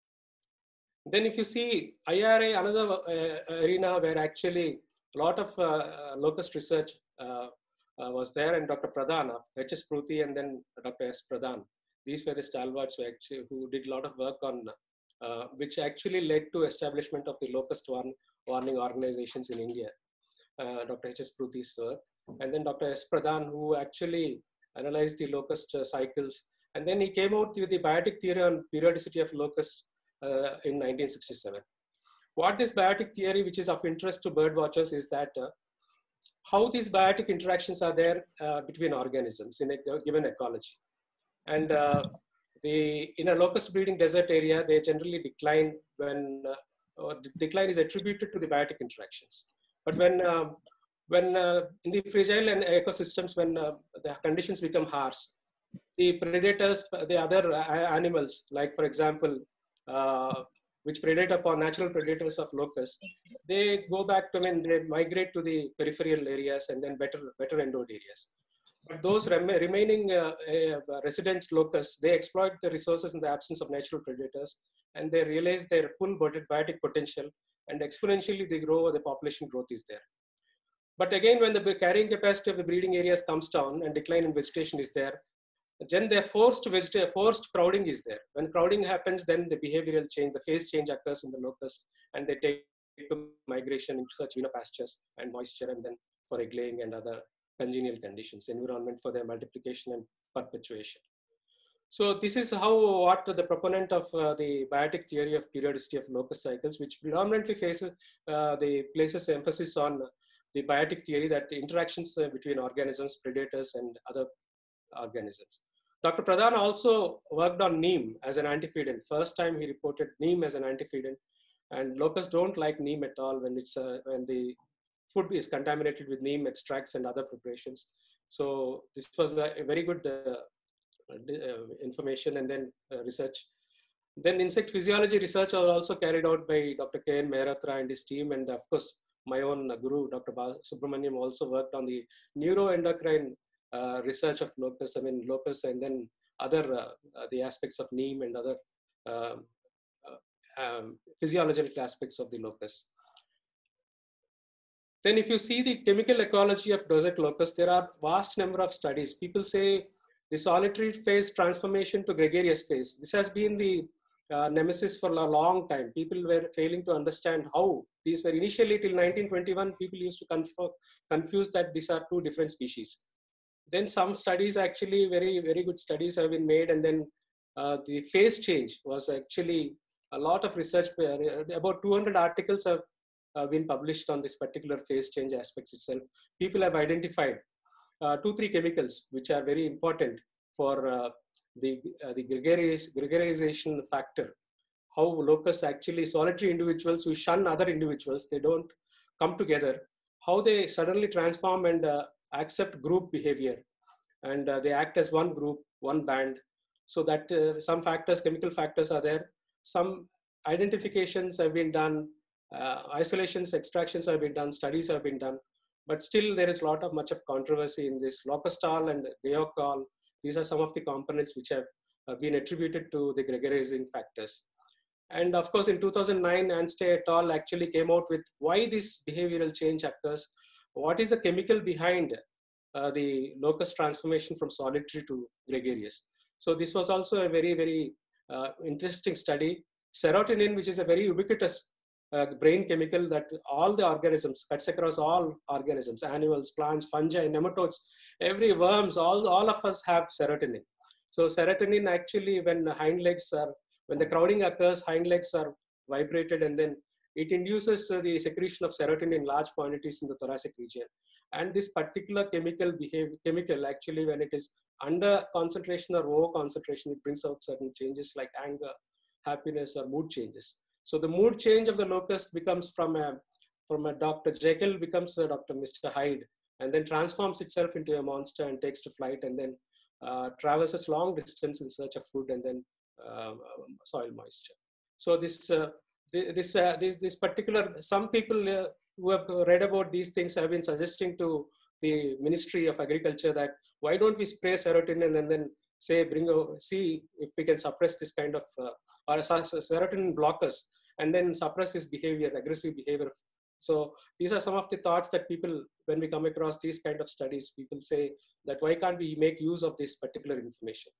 Then if you see I R I, another uh, arena where actually a lot of uh, locust research uh, uh, was there, and Doctor Pradhan, H S Pruthi, and then Doctor S. Pradhan. These were the stalwarts who, actually, who did a lot of work on, uh, which actually led to establishment of the locust warn, warning organizations in India. Uh, Doctor H S Pruthi's work, and then Doctor S. Pradhan, who actually analyzed the locust uh, cycles, and then he came out with the biotic theory on periodicity of locusts uh, in nineteen sixty-seven. What this biotic theory, which is of interest to bird watchers, is that uh, how these biotic interactions are there uh, between organisms in a given ecology. And uh, the, in a locust breeding desert area, they generally decline when uh, or the decline is attributed to the biotic interactions. But when, uh, when uh, in the fragile and ecosystems, when uh, the conditions become harsh, the predators, the other animals, like for example, uh, which predate upon natural predators of locusts, they go back to, I mean, they migrate to the peripheral areas and then better, better endowed areas. But those rem remaining uh, uh, resident locusts, they exploit the resources in the absence of natural predators, and they realize their full biotic potential, and exponentially they grow, the population growth is there. But again, when the carrying capacity of the breeding areas comes down and decline in vegetation is there, then the forced forced crowding is there. When crowding happens, then the behavioral change, the phase change occurs in the locust, and they take to migration into such pastures and moisture, and then for egg laying and other congenial conditions, environment for their multiplication and perpetuation. So this is how what the proponent of uh, the biotic theory of periodicity of locust cycles, which predominantly faces uh, the places emphasis on the biotic theory, that the interactions uh, between organisms, predators, and other organisms. Doctor Pradhan also worked on neem as an antefedant. First time he reported neem as an antefedant, and locusts don't like neem at all when it's uh, when the food is contaminated with neem extracts and other preparations. So this was a, a very good uh, uh, information, and then uh, research. Then insect physiology research was also carried out by Doctor K N Mehratra and his team, and of course my own guru, Doctor Subramaniam, also worked on the neuroendocrine uh, research of locusts, I mean locusts, and then other uh, uh, the aspects of neem and other uh, uh, um, physiological aspects of the locust. Then if you see the chemical ecology of desert locusts, there are vast number of studies. People say the solitary phase transformation to gregarious phase. This has been the uh, nemesis for a long time. People were failing to understand how these were initially till nineteen twenty-one. People used to conf- confuse that these are two different species. Then some studies, actually very, very good studies have been made. And then uh, the phase change was actually a lot of research, about two hundred articles have uh, been published on this particular phase change aspects itself. People have identified uh, two, three chemicals which are very important for uh, the, uh, the gregarious, gregarization factor. How locusts actually, solitary individuals who shun other individuals, they don't come together, how they suddenly transform and uh, accept group behavior, and uh, they act as one group, one band. So that uh, some factors, chemical factors are there. Some identifications have been done, uh, isolations, extractions have been done, studies have been done, but still there is a lot of much of controversy in this. Locustol and Guaiacol, these are some of the components which have uh, been attributed to the gregarizing factors. And of course, in two thousand nine, Anstey et al. Actually came out with why this behavioral change occurs. What is the chemical behind uh, the locust transformation from solitary to gregarious? So this was also a very, very uh, interesting study. Serotonin, which is a very ubiquitous uh, brain chemical that all the organisms, cuts across all organisms, animals, plants, fungi, nematodes, every worms, all, all of us have serotonin. So serotonin actually, when hind legs are, when the crowding occurs, hind legs are vibrated, and then it induces uh, the secretion of serotonin in large quantities in the thoracic region. And this particular chemical behave, chemical actually, when it is under concentration or over concentration, it brings out certain changes like anger, happiness, or mood changes. So the mood change of the locust becomes from a, from a Doctor Jekyll becomes a Doctor Mister Hyde, and then transforms itself into a monster and takes to flight, and then uh, traverses long distance in search of food, and then uh, soil moisture. So this, uh, this, uh, this, this particular, some people uh, who have read about these things have been suggesting to the Ministry of Agriculture that why don't we spray serotonin and then say, bring a, see if we can suppress this kind of, uh, or serotonin blockers, and then suppress this behavior, aggressive behavior. So these are some of the thoughts that people, when we come across these kind of studies, people say that why can't we make use of this particular information?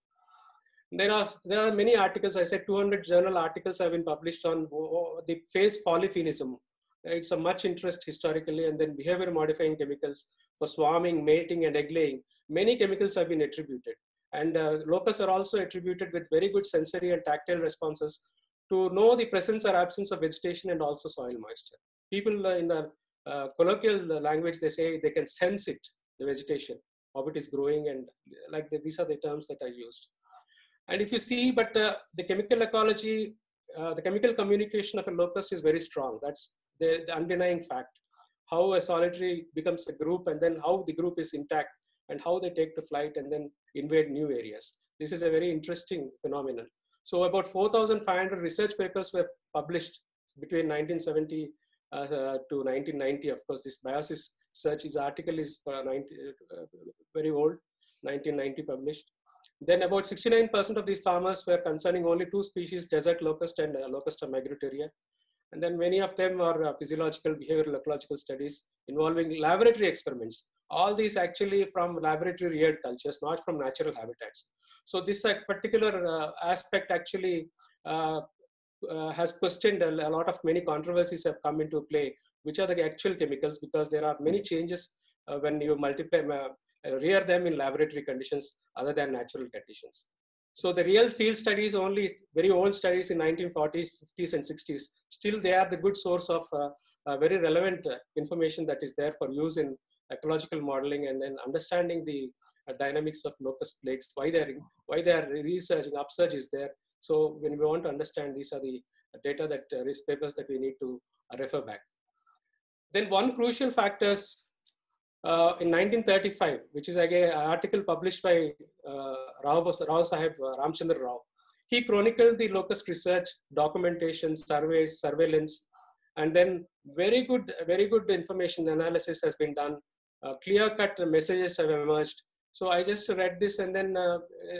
There are, there are many articles. I said two hundred journal articles have been published on the phase polyphenism. It's a much interest historically, and then behavior modifying chemicals for swarming, mating, and egg laying. Many chemicals have been attributed. And uh, locusts are also attributed with very good sensory and tactile responses to know the presence or absence of vegetation and also soil moisture. People uh, in the uh, colloquial language, they say they can sense it, the vegetation, how it is growing, and like the, these are the terms that are used. And if you see, but uh, the chemical ecology, uh, the chemical communication of a locust is very strong. That's the, the undenying fact. How a solitary becomes a group, and then how the group is intact, and how they take to flight and then invade new areas. This is a very interesting phenomenon. So about four thousand five hundred research papers were published between nineteen seventy uh, to nineteen ninety. Of course, this Biosis Search is article is uh, ninety, uh, very old, nineteen ninety published. Then about sixty-nine percent of these farmers were concerning only two species, desert locust and uh, Locusta migratoria. And then many of them are uh, physiological, behavioral, ecological studies involving laboratory experiments. All these actually from laboratory reared cultures, not from natural habitats. So this uh, particular uh, aspect actually uh, uh, has questioned a, a lot of many controversies have come into play, which are the actual chemicals, because there are many changes uh, when you multiply, uh, rear them in laboratory conditions other than natural conditions. So the real field studies, only very old studies in nineteen forties, fifties, and sixties, still they are the good source of uh, uh, very relevant uh, information that is there for use in ecological modeling, and then understanding the uh, dynamics of locust plagues, why they are why they are researching, upsurge is there. So when we want to understand, these are the data that uh, risk papers that we need to uh, refer back. Then one crucial factors uh, in nineteen thirty-five, which is again an article published by uh, Rao, Rao Sahib uh, Ramchandra Rao. He chronicled the locust research, documentation, surveys, surveillance, and then very good, very good information analysis has been done. Uh, clear-cut messages have emerged. So I just read this, and then uh,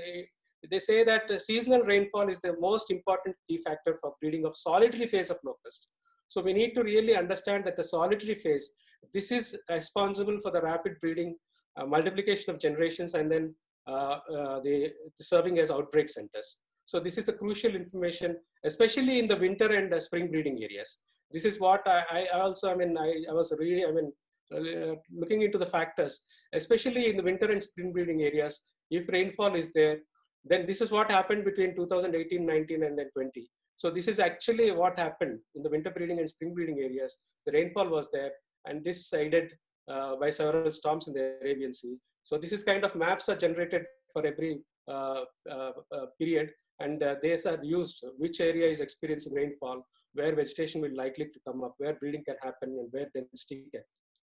they say that seasonal rainfall is the most important key factor for breeding of solitary phase of locust. So we need to really understand that the solitary phase, this is responsible for the rapid breeding, uh, multiplication of generations, and then uh, uh, the, the serving as outbreak centers. So this is a crucial information, especially in the winter and uh, spring breeding areas. This is what I, I also, I mean, I, I was really, I mean, uh, looking into the factors, especially in the winter and spring breeding areas. If rainfall is there, then this is what happened between two thousand eighteen, nineteen, and then twenty. So this is actually what happened in the winter breeding and spring breeding areas. The rainfall was there, and this aided uh, by several storms in the Arabian Sea. So this is kind of maps are generated for every uh, uh, uh, period, and uh, these are used, which area is experiencing rainfall, where vegetation will likely to come up, where breeding can happen, and where density can.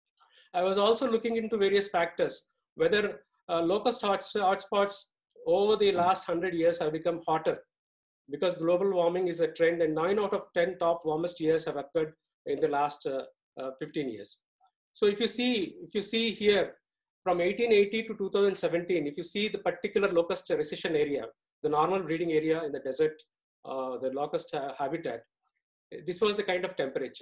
I was also looking into various factors, whether uh, locust hotspots over the last one hundred years have become hotter, because global warming is a trend, and nine out of ten top warmest years have occurred in the last uh, uh, fifteen years. So if you see, if you see here, from eighteen eighty to two thousand seventeen, if you see the particular locust recession area, the normal breeding area in the desert, uh, the locust ha habitat, this was the kind of temperature.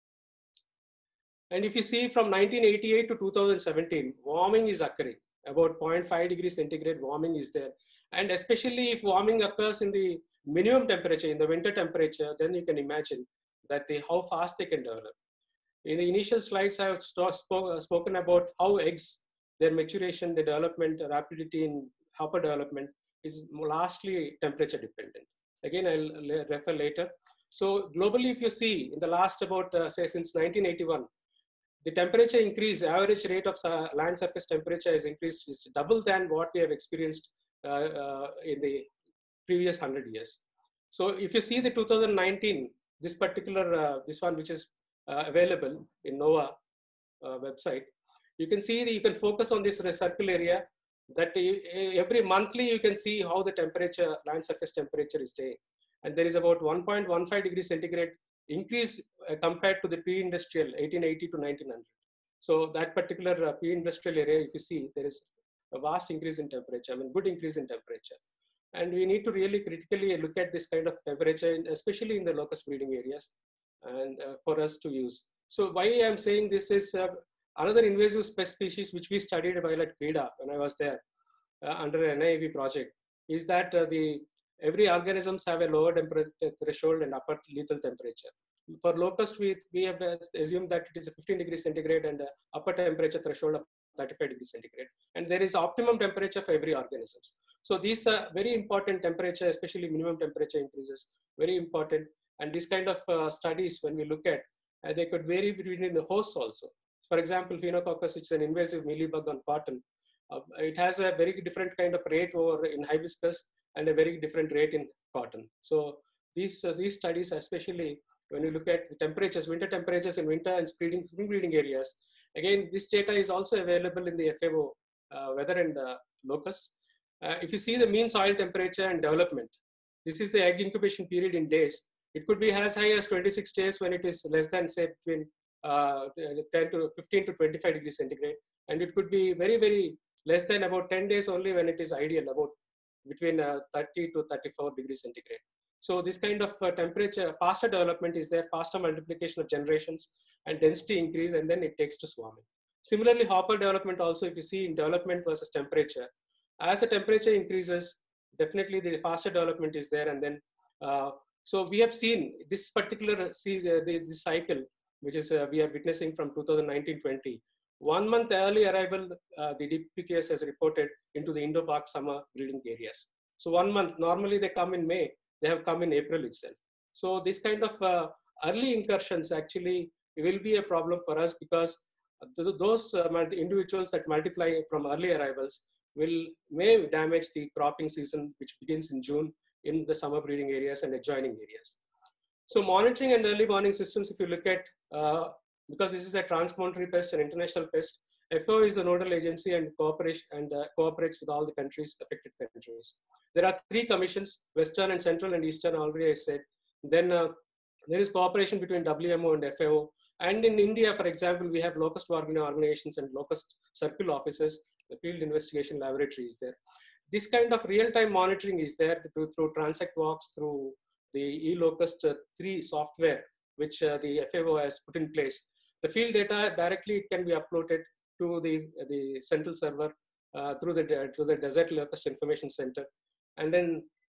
And if you see from nineteen eighty-eight to two thousand seventeen, warming is occurring. About zero point five degrees centigrade warming is there. And especially if warming occurs in the minimum temperature, in the winter temperature, then you can imagine that the, how fast they can develop. In the initial slides, I have spoke, spoken about how eggs, their maturation, their development, rapidity in hopper development is largely temperature dependent. Again, I'll refer later. So globally, if you see in the last about, uh, say, since nineteen eighty-one, the temperature increase, average rate of uh, land surface temperature is increased, is double than what we have experienced uh, uh, in the previous one hundred years. So if you see the two thousand nineteen, this particular, uh, this one which is uh, available in NOAA uh, website, you can see that you can focus on this circle area, that you, every monthly you can see how the temperature, land surface temperature is staying. And there is about one point one five degrees centigrade increase uh, compared to the pre-industrial eighteen eighty to nineteen hundred. So that particular uh, pre-industrial area, if you see, there is a vast increase in temperature, I mean, good increase in temperature. And we need to really critically look at this kind of temperature, especially in the locust breeding areas, and uh, for us to use. So why I'm saying this is uh, another invasive species which we studied while at CRIDA when I was there uh, under an N I A V project, is that uh, the every organisms have a lower temperature threshold and upper lethal temperature. For locust, we, we have assumed that it is a fifteen degrees centigrade and upper temperature threshold of thirty-five degrees centigrade. And there is optimum temperature for every organisms. So these are very important temperature, especially minimum temperature increases, very important. And this kind of uh, studies, when we look at, uh, they could vary between the hosts also. For example, Pheinococcus, which is an invasive mealybug on cotton, uh, it has a very different kind of rate over in hibiscus and a very different rate in cotton. So these, uh, these studies, especially when you look at the temperatures, winter temperatures in winter and spring breeding areas, again, this data is also available in the F A O uh, weather and uh, locus. Uh, if you see the mean soil temperature and development, this is the egg incubation period in days. It could be as high as twenty-six days when it is less than, say, between uh, ten to fifteen to twenty-five degrees centigrade. And it could be very, very less than about ten days only when it is ideal, about between uh, thirty to thirty-four degrees centigrade. So this kind of uh, temperature, faster development is there, faster multiplication of generations and density increase, and then it takes to swarming. Similarly, hopper development also, if you see in development versus temperature, as the temperature increases, definitely the faster development is there. And then, uh, so we have seen this particular see, uh, this cycle, which is uh, we are witnessing from two thousand nineteen twenty. One month early arrival, uh, the D P Q S has reported into the Indo-Pak summer breeding areas. So one month, normally they come in May, they have come in April itself. So this kind of uh, early incursions actually will be a problem for us, because those uh, individuals that multiply from early arrivals will may damage the cropping season, which begins in June in the summer breeding areas and adjoining areas. So monitoring and early warning systems, if you look at, uh, because this is a transboundary pest and international pest, F A O is the nodal agency and cooperation and uh, cooperates with all the countries, affected countries. There are three commissions, Western and Central and Eastern, already I said. Then uh, there is cooperation between W M O and F A O. And in India, for example, we have locust organizations and locust circle offices, the field investigation laboratory is there. This kind of real-time monitoring is there through, through Transect Walks, through the eLocust uh, three software, which uh, the F A O has put in place. The field data directly can be uploaded to the, the central server uh, through, the, through the Desert Locust Information Center. And then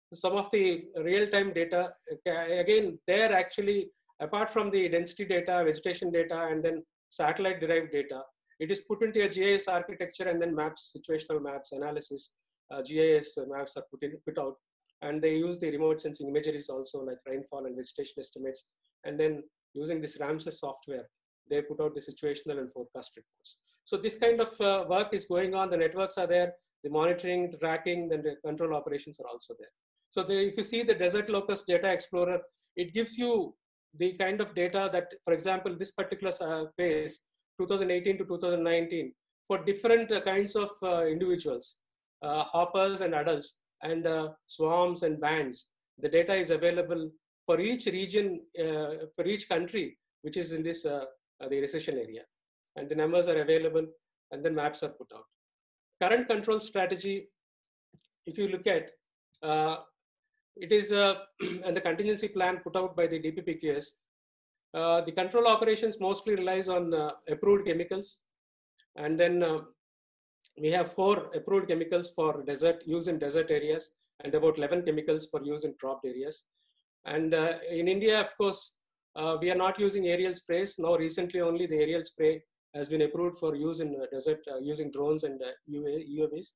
some of the real-time data, again, there actually, apart from the density data, vegetation data, and then satellite-derived data, it is put into a G I S architecture and then maps, situational maps, analysis, uh, G I S maps are put, in, put out. And they use the remote sensing imageries also, like rainfall and vegetation estimates. And then using this Ramses software, they put out the situational and forecast reports. So this kind of uh, work is going on. The networks are there, the monitoring, the tracking, then the control operations are also there. So the, if you see the Desert Locust Data Explorer, it gives you the kind of data that, for example, this particular uh, phase, two thousand eighteen to two thousand nineteen, for different uh, kinds of uh, individuals, uh, hoppers and adults, and uh, swarms and bands. The data is available for each region, uh, for each country, which is in this uh, uh, the recession area. And the numbers are available, and then maps are put out. Current control strategy, if you look at, uh, it is, uh, and the contingency plan put out by the D P P Q S, uh, the control operations mostly relies on uh, approved chemicals. And then uh, we have four approved chemicals for desert, use in desert areas, and about eleven chemicals for use in cropped areas. And uh, in India, of course, uh, we are not using aerial sprays. Now, recently only the aerial spray has been approved for use in uh, desert uh, using drones and uh, U A Vs.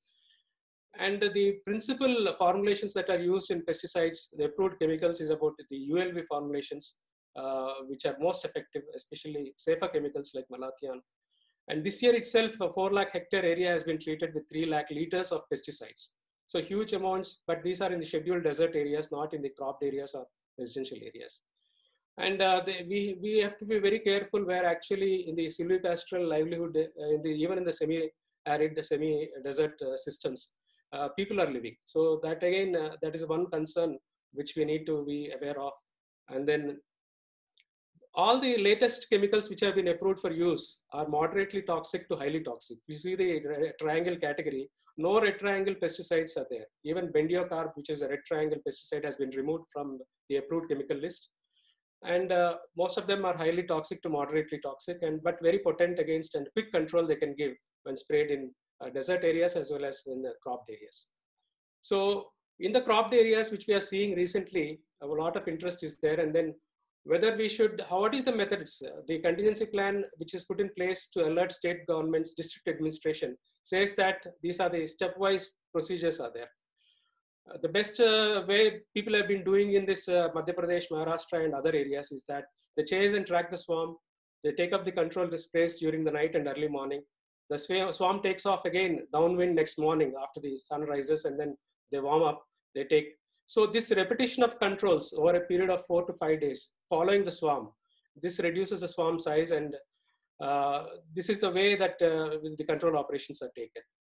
And the principal formulations that are used in pesticides, the approved chemicals, is about the U L V formulations, uh, which are most effective, especially safer chemicals like malathion. And this year itself, a four lakh hectare area has been treated with three lakh liters of pesticides. So huge amounts, but these are in the scheduled desert areas, not in the cropped areas or residential areas. And uh, they, we, we have to be very careful where actually in the silvipastoral livelihood, uh, in the, even in the semi-arid, the semi-desert uh, systems, uh, people are living. So that again, uh, that is one concern which we need to be aware of. And then all the latest chemicals which have been approved for use are moderately toxic to highly toxic. You see the triangle category, no red triangle pesticides are there. Even Bendiocarb, which is a red triangle pesticide, has been removed from the approved chemical list. And uh, most of them are highly toxic to moderately toxic, and but very potent against, and quick control they can give when sprayed in uh, desert areas as well as in the cropped areas. So in the cropped areas, which we are seeing recently, a lot of interest is there. And then whether we should, how, what is the methods? Uh, the contingency plan, which is put in place to alert state governments, district administration, says that these are the stepwise procedures are there. Uh, the best uh, way people have been doing in this uh, Madhya Pradesh, Maharashtra and other areas is that they chase and track the swarm. They take up the control sprays during the night and early morning. The swarm takes off again downwind next morning after the sun rises, and then they warm up, they take. So this repetition of controls over a period of four to five days following the swarm, this reduces the swarm size, and uh, this is the way that uh, the control operations are taken.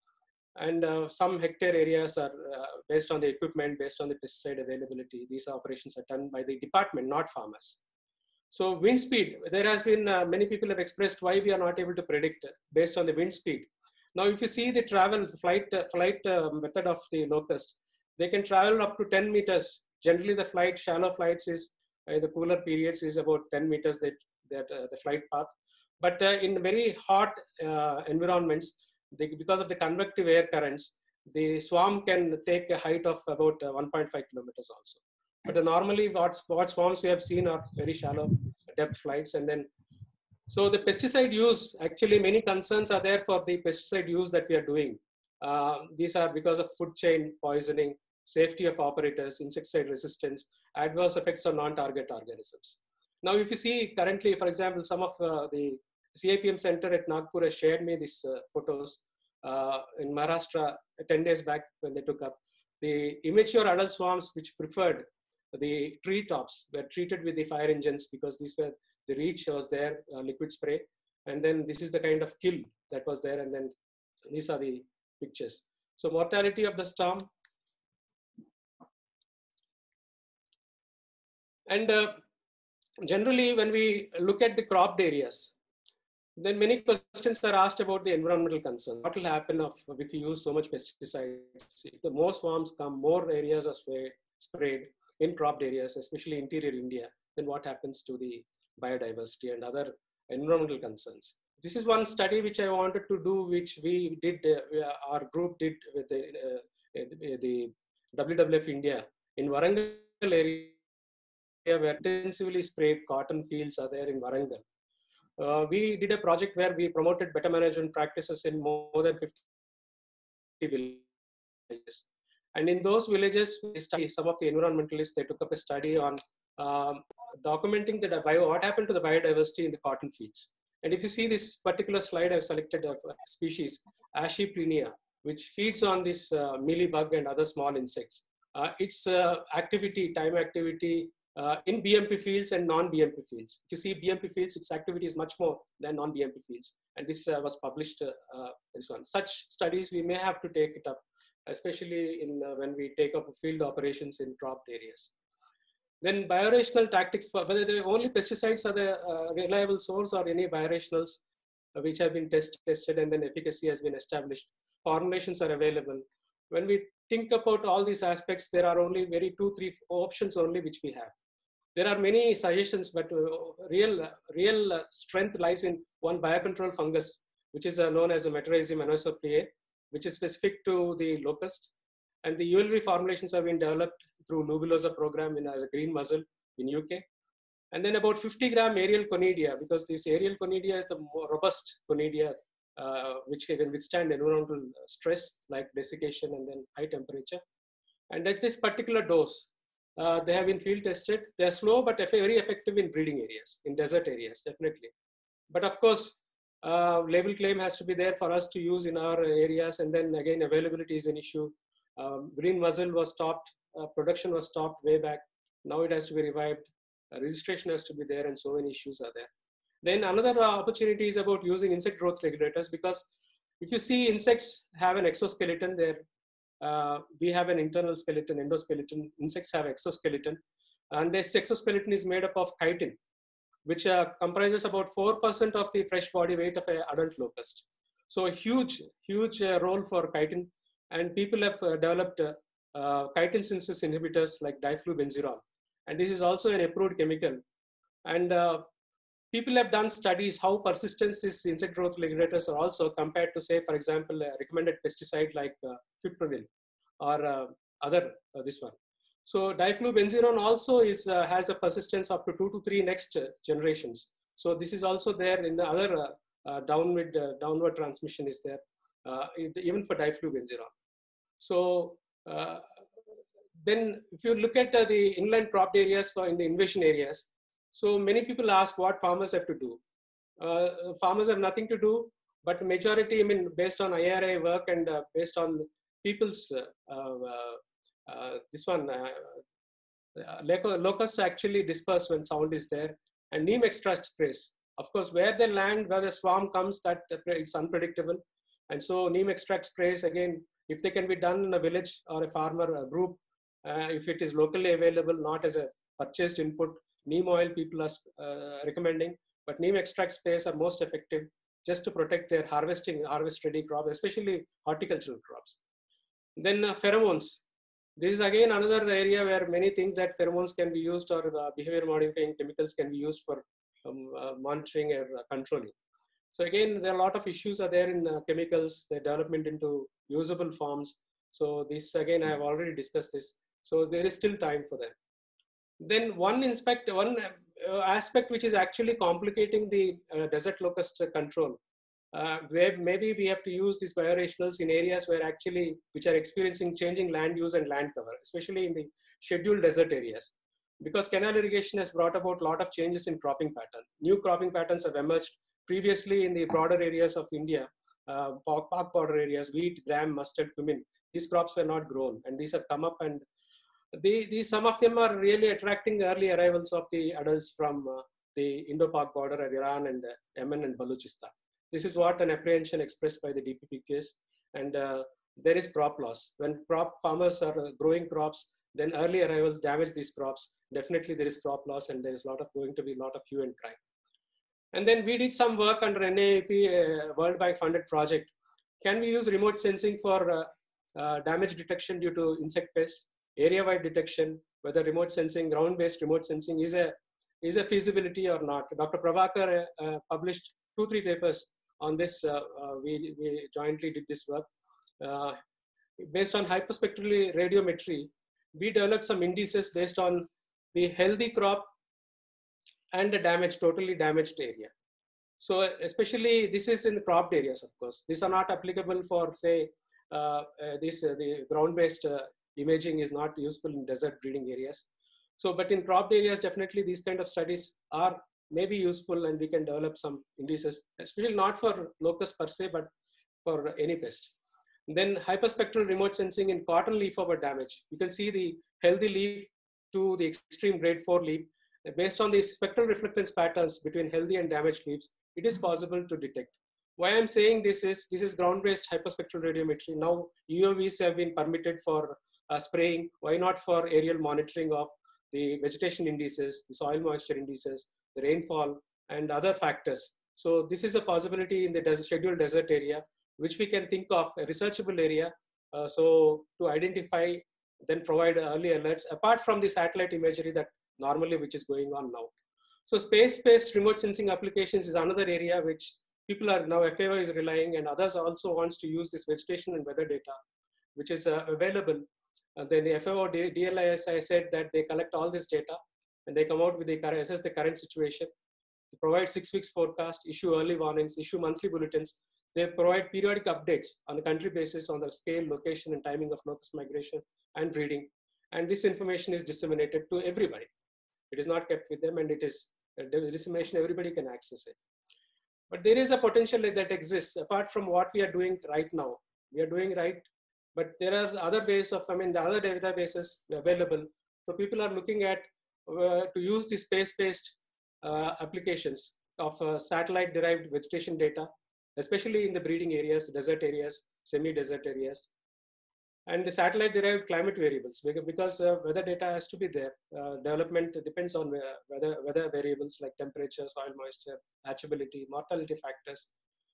And uh, some hectare areas are uh, based on the equipment, based on the pesticide availability. These operations are done by the department, not farmers. So wind speed, there has been, uh, many people have expressed why we are not able to predict based on the wind speed. Now, if you see the travel flight, uh, flight uh, method of the locust, they can travel up to ten meters. Generally, the flight, shallow flights is, uh, the cooler periods is about ten meters, that, that uh, the flight path. But uh, in very hot uh, environments, they, because of the convective air currents, the swarm can take a height of about uh, one point five kilometers also. But uh, normally what, what swarms we have seen are very shallow depth flights. And then, so the pesticide use, actually many concerns are there for the pesticide use that we are doing. Uh, these are because of food chain poisoning, safety of operators, insecticide resistance, adverse effects on non-target organisms. Now, if you see currently, for example, some of uh, the C I P M center at Nagpur has shared me these uh, photos uh, in Maharashtra ten days back when they took up. The immature adult swarms which preferred the tree tops were treated with the fire engines because these were, the reach was there, uh, liquid spray. And then this is the kind of kill that was there. And then these are the pictures. So mortality of the storm. And uh, generally when we look at the cropped areas, then many questions are asked about the environmental concern. What will happen of, if you use so much pesticides? If the more swarms come, more areas are sprayed, sprayed in cropped areas, especially interior India, then what happens to the biodiversity and other environmental concerns? This is one study which I wanted to do, which we did, uh, our group did with the, uh, the W W F India In Warangal area, where intensively sprayed cotton fields are there in Warangal, uh, we did a project where we promoted better management practices in more than fifty villages. And in those villages, we studied, some of the environmentalists, they took up a study on um, documenting the bio, what happened to the biodiversity in the cotton fields. And if you see this particular slide, I've selected a species, Asheplenia, which feeds on this uh, mealybug and other small insects. Uh, its uh, activity, time activity uh, in B M P fields and non-B M P fields. If you see B M P fields, its activity is much more than non-B M P fields. And this uh, was published, uh, uh, this one. Such studies, we may have to take it up, especially in uh, when we take up field operations in cropped areas. Then biorational tactics, for whether the only pesticides are the uh, reliable source or any biorationals uh, which have been test, tested and then efficacy has been established. Formulations are available. When we think about all these aspects, there are only very two, three options only which we have. There are many suggestions, but uh, real, real uh, strength lies in one biocontrol fungus, which is uh, known as a Metarhizium anisopleae, which is specific to the locust. And the U L V formulations have been developed through Nubilosa program in, as a green muzzle in U K. And then about fifty gram aerial conidia, because this aerial conidia is the more robust conidia, uh, which can withstand environmental stress like desiccation and then high temperature. And at this particular dose, uh, they have been field tested. They are slow, but very effective in breeding areas, in desert areas, definitely. But of course, uh, label claim has to be there for us to use in our areas. And then again, availability is an issue. Um, green muzzle was stopped, uh, production was stopped way back. Now it has to be revived. Uh, registration has to be there, and so many issues are there. Then another uh, opportunity is about using insect growth regulators, because if you see insects have an exoskeleton there, uh, we have an internal skeleton, endoskeleton. Insects have exoskeleton, and this exoskeleton is made up of chitin, which uh, comprises about four percent of the fresh body weight of an adult locust. So a huge, huge uh, role for chitin. And people have uh, developed uh, uh, chitin synthesis inhibitors like diflubenzuron. And this is also an approved chemical. And uh, people have done studies how persistent these insect growth regulators are also compared to, say, for example, a recommended pesticide like uh, fipronil or uh, other, uh, this one. So diflubenzuron also is, uh, has a persistence up to two to three next uh, generations. So this is also there in the other uh, uh, downward, uh, downward transmission is there, uh, even for diflubenzuron. So uh, then if you look at uh, the inland cropped areas for in the invasion areas, so many people ask what farmers have to do. Uh, farmers have nothing to do, but the majority, I mean, based on I R A work and uh, based on people's, uh, uh, uh, this one, uh, uh, locusts actually disperse when sound is there, and neem extract sprays. Of course, where they land, where the swarm comes, that uh, it's unpredictable. And so neem extract sprays, again, if they can be done in a village or a farmer a group, uh, if it is locally available, not as a purchased input, neem oil people are uh, recommending, but neem extract sprays are most effective just to protect their harvesting, harvest ready crop, especially horticultural crops. Then uh, pheromones. This is again another area where many think that pheromones can be used, or uh, behavior modifying chemicals can be used for um, uh, monitoring or uh, controlling. So again, there are a lot of issues are there in uh, chemicals, their development into usable forms. So this again, I have already discussed this. So there is still time for that. Then one inspect, one uh, aspect which is actually complicating the uh, desert locust control, uh, where maybe we have to use these biorationals in areas where actually, which are experiencing changing land use and land cover, especially in the scheduled desert areas. Because canal irrigation has brought about a lot of changes in cropping pattern. New cropping patterns have emerged. Previously in the broader areas of India, uh, park border areas, wheat, gram, mustard, cumin, these crops were not grown, and these have come up, and they, these, some of them are really attracting early arrivals of the adults from uh, the Indo-Pak border of Iran and uh, Yemen and Balochistan. This is what an apprehension expressed by the D P P Ks, and uh, there is crop loss. When crop farmers are uh, growing crops, then early arrivals damage these crops. Definitely there is crop loss, and there is a lot of going to be a lot of hue and cry. And then we did some work under N A A P, uh, World Bank funded project. Can we use remote sensing for uh, uh, damage detection due to insect pests, area-wide detection, whether remote sensing, ground-based remote sensing is a, is a feasibility or not? Doctor Prabhakar uh, published two, three papers on this. Uh, uh, we, we jointly did this work. Uh, based on hyperspectral radiometry, we developed some indices based on the healthy crop and the damaged, totally damaged area. So especially this is in the cropped areas, of course. These are not applicable for, say, uh, uh, this uh, the ground-based uh, imaging is not useful in desert breeding areas. So, but in cropped areas, definitely these kind of studies are maybe useful, and we can develop some indices, especially not for locust per se, but for any pest. Then hyperspectral remote sensing in cotton leafover damage. You can see the healthy leaf to the extreme grade four leaf. Based on the spectral reflectance patterns between healthy and damaged leaves, it is possible to detect. Why I'm saying this is, this is ground-based hyperspectral radiometry. Now U A Vs have been permitted for uh, spraying. Why not for aerial monitoring of the vegetation indices, the soil moisture indices, the rainfall, and other factors. So this is a possibility in the desert, scheduled desert area, which we can think of a researchable area. Uh, so to identify, then provide early alerts, apart from the satellite imagery that normally which is going on now. So space-based remote sensing applications is another area which people are now, F A O is relying, and others also wants to use this vegetation and weather data, which is uh, available. And then the F A O D L I S, I said that they collect all this data and they come out with the current, assess the current situation, they provide six weeks forecast, issue early warnings, issue monthly bulletins. They provide periodic updates on a country basis on the scale, location, and timing of locust migration and breeding. And this information is disseminated to everybody. It is not kept with them, and it is uh, dissemination, everybody can access it. But there is a potential that exists apart from what we are doing right now. We are doing right, but there are other ways of, I mean, the other databases available. So people are looking at uh, to use the space-based uh, applications of uh, satellite-derived vegetation data, especially in the breeding areas, desert areas, semi-desert areas, and the satellite-derived climate variables, because uh, weather data has to be there. Uh, development depends on uh, weather, weather variables like temperature, soil moisture, hatchability, mortality factors.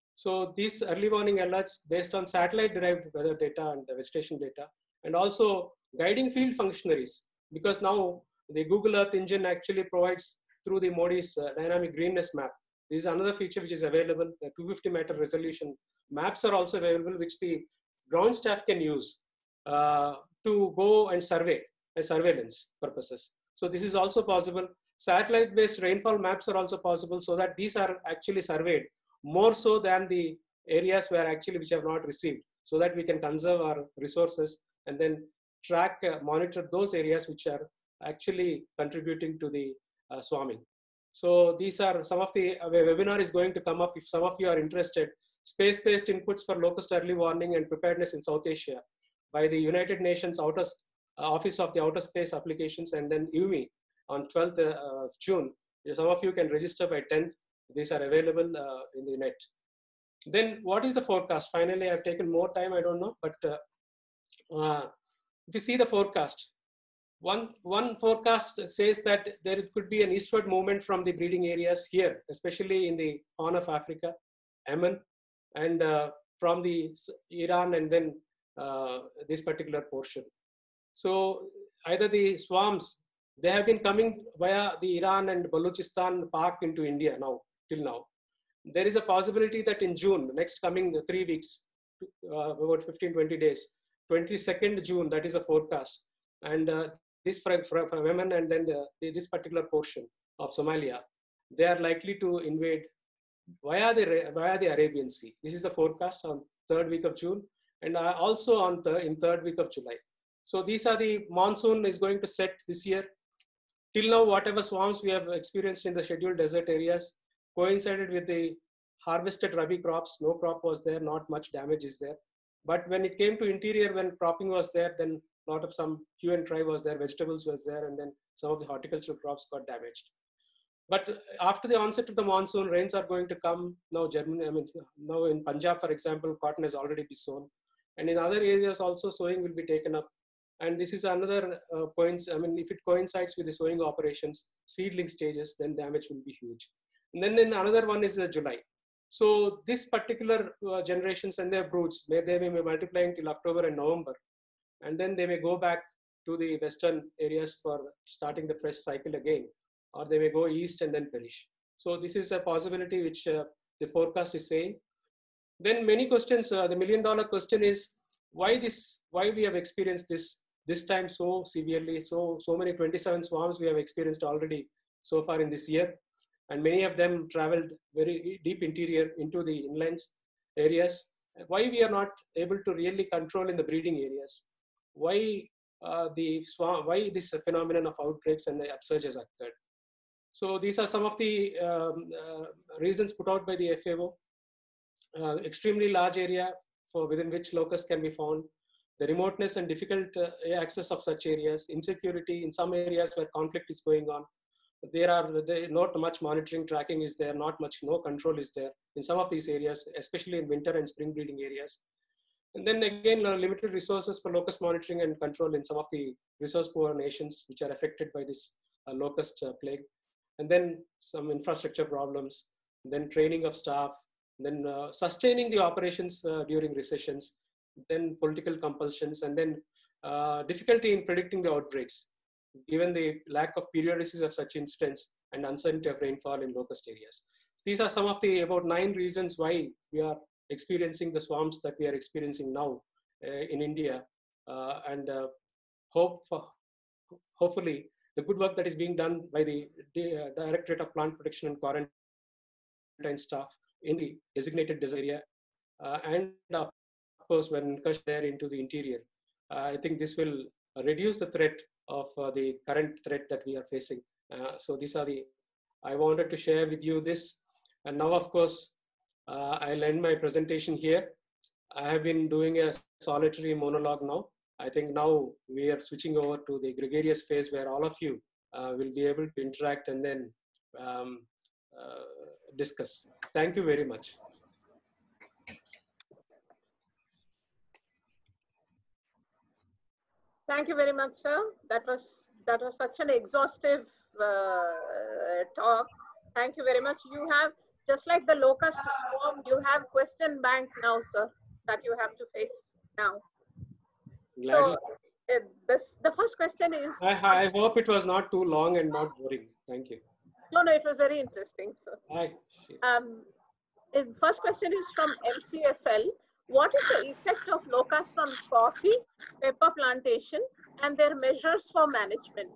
So these early warning alerts based on satellite-derived weather data and the vegetation data, and also guiding field functionaries, because now the Google Earth engine actually provides through the Modi's uh, dynamic greenness map. This is another feature which is available. The two hundred fifty meter resolution maps are also available, which the ground staff can use uh, to go and survey as surveillance purposes. So this is also possible. Satellite-based rainfall maps are also possible, so that these are actually surveyed more so than the areas where actually which have not received, so that we can conserve our resources and then track, uh, monitor those areas which are actually contributing to the uh, swarming. So these are some of the, uh, webinar is going to come up if some of you are interested. Space-based inputs for locust early warning and preparedness in South Asia by the United Nations Outer, uh, Office of the Outer Space Applications, and then U M I on twelfth of June. Some of you can register by tenth. These are available uh, in the net. Then what is the forecast? Finally, I've taken more time, I don't know, but uh, uh, if you see the forecast, one, one forecast says that there could be an eastward movement from the breeding areas here, especially in the Horn of Africa, Yemen, and uh, from the Iran, and then uh, this particular portion. So either the swarms, they have been coming via the Iran and Balochistan Pak into India now, till now. There is a possibility that in June, next coming three weeks, uh, about fifteen, twenty days, twenty-second June, that is a forecast. And uh, this from, from Yemen and then the, this particular portion of Somalia, they are likely to invade via the, via the Arabian Sea. This is the forecast on third week of June, and uh, also on th in third week of July. So these are the monsoon is going to set this year. Till now, whatever swarms we have experienced in the scheduled desert areas coincided with the harvested Rabi crops. No crop was there, not much damage is there. But when it came to interior, when cropping was there, then a lot of some hue and cry was there, vegetables was there, and then some of the horticultural crops got damaged. But after the onset of the monsoon, rains are going to come now. Germany, I mean, now in Punjab, for example, cotton has already been sown, and in other areas also sowing will be taken up. And this is another uh, point. I mean, if it coincides with the sowing operations, seedling stages, then damage will be huge. And then in another one is the July. So this particular uh, generations and their broods, may they may be multiplying till October and November, and then they may go back to the western areas for starting the fresh cycle again, or they may go east and then perish. So this is a possibility which uh, the forecast is saying. Then many questions. Uh, the million dollar question is why this? Why we have experienced this this time so severely. So, so many twenty-seven swarms we have experienced already so far in this year. And many of them traveled very deep interior into the inland areas. Why we are not able to really control in the breeding areas? Why uh, the swarm, why this phenomenon of outbreaks and the upsurge has occurred? So these are some of the um, uh, reasons put out by the F A O. Uh, extremely large area for within which locusts can be found, the remoteness and difficult uh, access of such areas, insecurity in some areas where conflict is going on. There are there, not much monitoring, tracking is there, not much, no control is there in some of these areas, especially in winter and spring breeding areas. And then again, uh, limited resources for locust monitoring and control in some of the resource poor nations which are affected by this uh, locust uh, plague. And then some infrastructure problems, then training of staff, then uh, sustaining the operations uh, during recessions, then political compulsions, and then uh, difficulty in predicting the outbreaks, given the lack of periodicity of such incidents and uncertainty of rainfall in locust areas. These are some of the about nine reasons why we are experiencing the swarms that we are experiencing now uh, in India, uh, and uh, hope for, hopefully the good work that is being done by the uh, Directorate of Plant Protection and Quarantine staff in the designated desert area, uh, and of course when incursion there into the interior, uh, I think this will reduce the threat of uh, the current threat that we are facing. Uh, so these are the, I wanted to share with you this. And now of course, uh, I'll end my presentation here. I have been doing a solitary monologue now. I think now we are switching over to the gregarious phase where all of you uh, will be able to interact and then um, uh, discuss. Thank you very much. Thank you very much, sir. That was that was such an exhaustive uh, talk. Thank you very much. You have, just like the locust swarm, you have question bank now, sir, that you have to face now. Glad so uh, this, the first question is. I, I hope it was not too long and not boring. Thank you. No, no, it was very interesting, sir. Hi. Um, first question is from M C F L. What is the effect of locusts on coffee, pepper plantation, and their measures for management?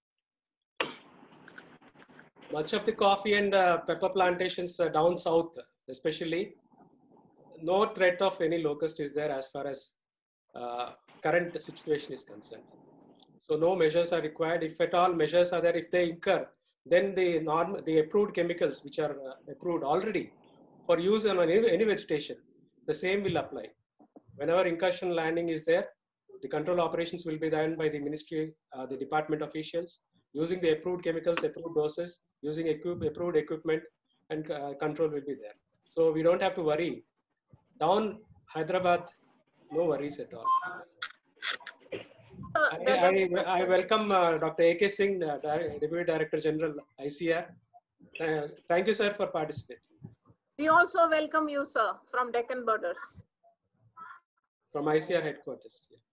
Much of the coffee and uh, pepper plantations uh, down south, especially, no threat of any locust is there as far as uh, current situation is concerned. So no measures are required. If at all measures are there, if they incur, then the norm, the approved chemicals which are uh, approved already for use on any, any vegetation, the same will apply. Whenever incursion landing is there, the control operations will be done by the ministry, uh, the department officials, using the approved chemicals, approved doses, using equip, approved equipment, and uh, control will be there. So we don't have to worry. Down Hyderabad, no worries at all. Uh, I, I, I welcome uh, Doctor A K Singh, uh, Deputy Director General, I C A R. Uh, thank you, sir, for participating. We also welcome you, sir, from Deccan Birders. From I C A R headquarters. Yeah.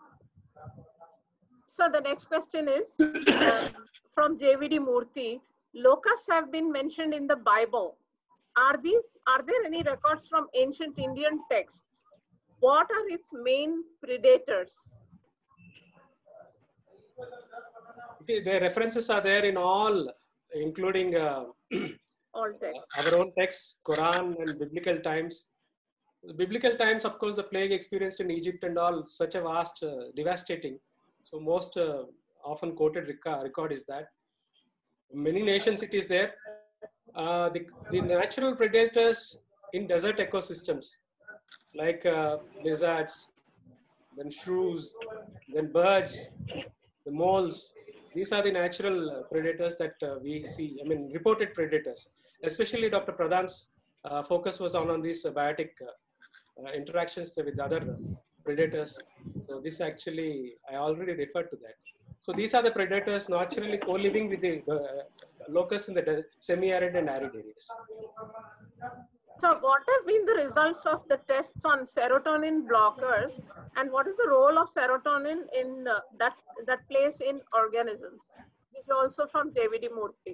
So the next question is um, from J V D Murthy. Locusts have been mentioned in the Bible. Are these? Are there any records from ancient Indian texts? What are its main predators? Okay, the references are there in all, including uh, all texts. our own texts, Quran and biblical times. The biblical times, of course, the plague experienced in Egypt and all, such a vast, uh, devastating. So most uh, often quoted record, record is that. Many nations it is there. Uh, the, the natural predators in desert ecosystems, like uh, lizards, then shrews, then birds, the moles. These are the natural predators that uh, we see, I mean, reported predators. Especially Doctor Pradhan's uh, focus was on, on these uh, biotic uh, uh, interactions with other predators. So this actually, I already referred to that. So these are the predators naturally co-living with the uh, locusts in the semi-arid and arid areas. So what have been the results of the tests on serotonin blockers, and what is the role of serotonin in uh, that, that plays in organisms? This is also from J V D Murthy.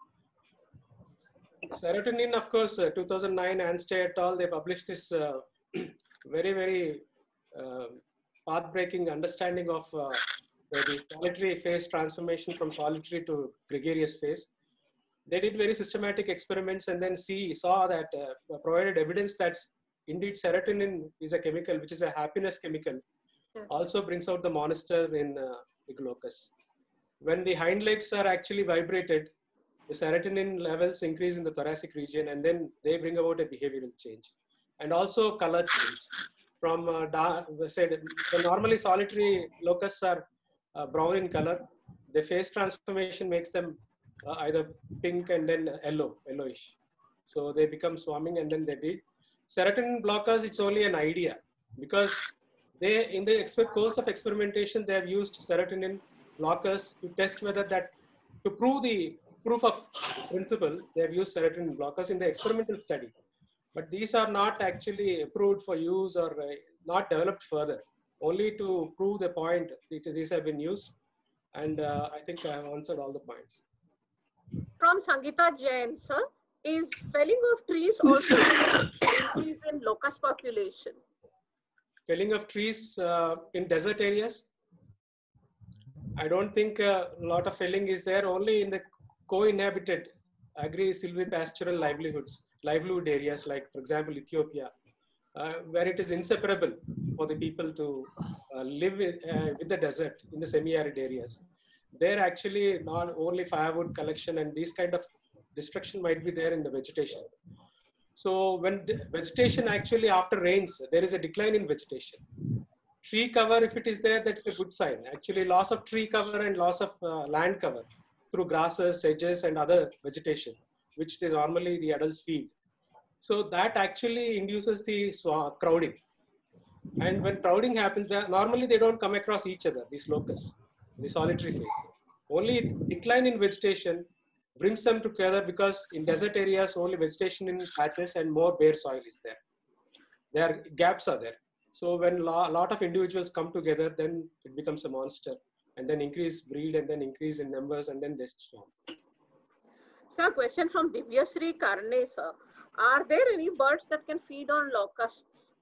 Serotonin, of course, uh, two thousand nine, Anstey et al., they published this uh, very, very uh, path-breaking understanding of uh, the solitary phase transformation from solitary to gregarious phase. They did very systematic experiments and then see saw that uh, provided evidence that indeed serotonin is a chemical which is a happiness chemical. Yes. Also brings out the monster in uh, locus. When the hind legs are actually vibrated, the serotonin levels increase in the thoracic region, and then they bring about a behavioral change. And also color change. From uh, dark, said, the normally solitary locusts are uh, brown in color. The phase transformation makes them uh, either pink and then yellow, yellowish. So they become swarming and then they did. Serotonin blockers, it's only an idea because they, in the expert course of experimentation, they have used serotonin blockers to test whether that, to prove the proof of principle, they have used serotonin blockers in the experimental study. But these are not actually approved for use or uh, not developed further, only to prove the point that these have been used. And uh, I think I have answered all the points. From Sangeeta Jain, sir, is felling of trees also increase in locust population? Felling of trees uh, in desert areas? I don't think a lot of felling is there, only in the co-inhabited agri-silvipastoral livelihoods, livelihood areas like, for example, Ethiopia, uh, where it is inseparable for the people to uh, live with, uh, with the desert in the semi-arid areas. There actually not only firewood collection and these kind of destruction might be there in the vegetation. So when the vegetation actually after rains, there is a decline in vegetation. Tree cover, if it is there, that's a good sign. Actually loss of tree cover and loss of uh, land cover through grasses, sedges and other vegetation, which they normally the adults feed. So that actually induces the crowding. And when crowding happens, normally they don't come across each other, these locusts, the solitary phase. Only decline in vegetation brings them together because in desert areas, only vegetation in patches and more bare soil is there. There gaps are there. So when a lot of individuals come together, then it becomes a monster. And then increase breed and then increase in numbers and then they swarm. Sir, question from Divyasri Karne, sir. Are there any birds that can feed on locusts?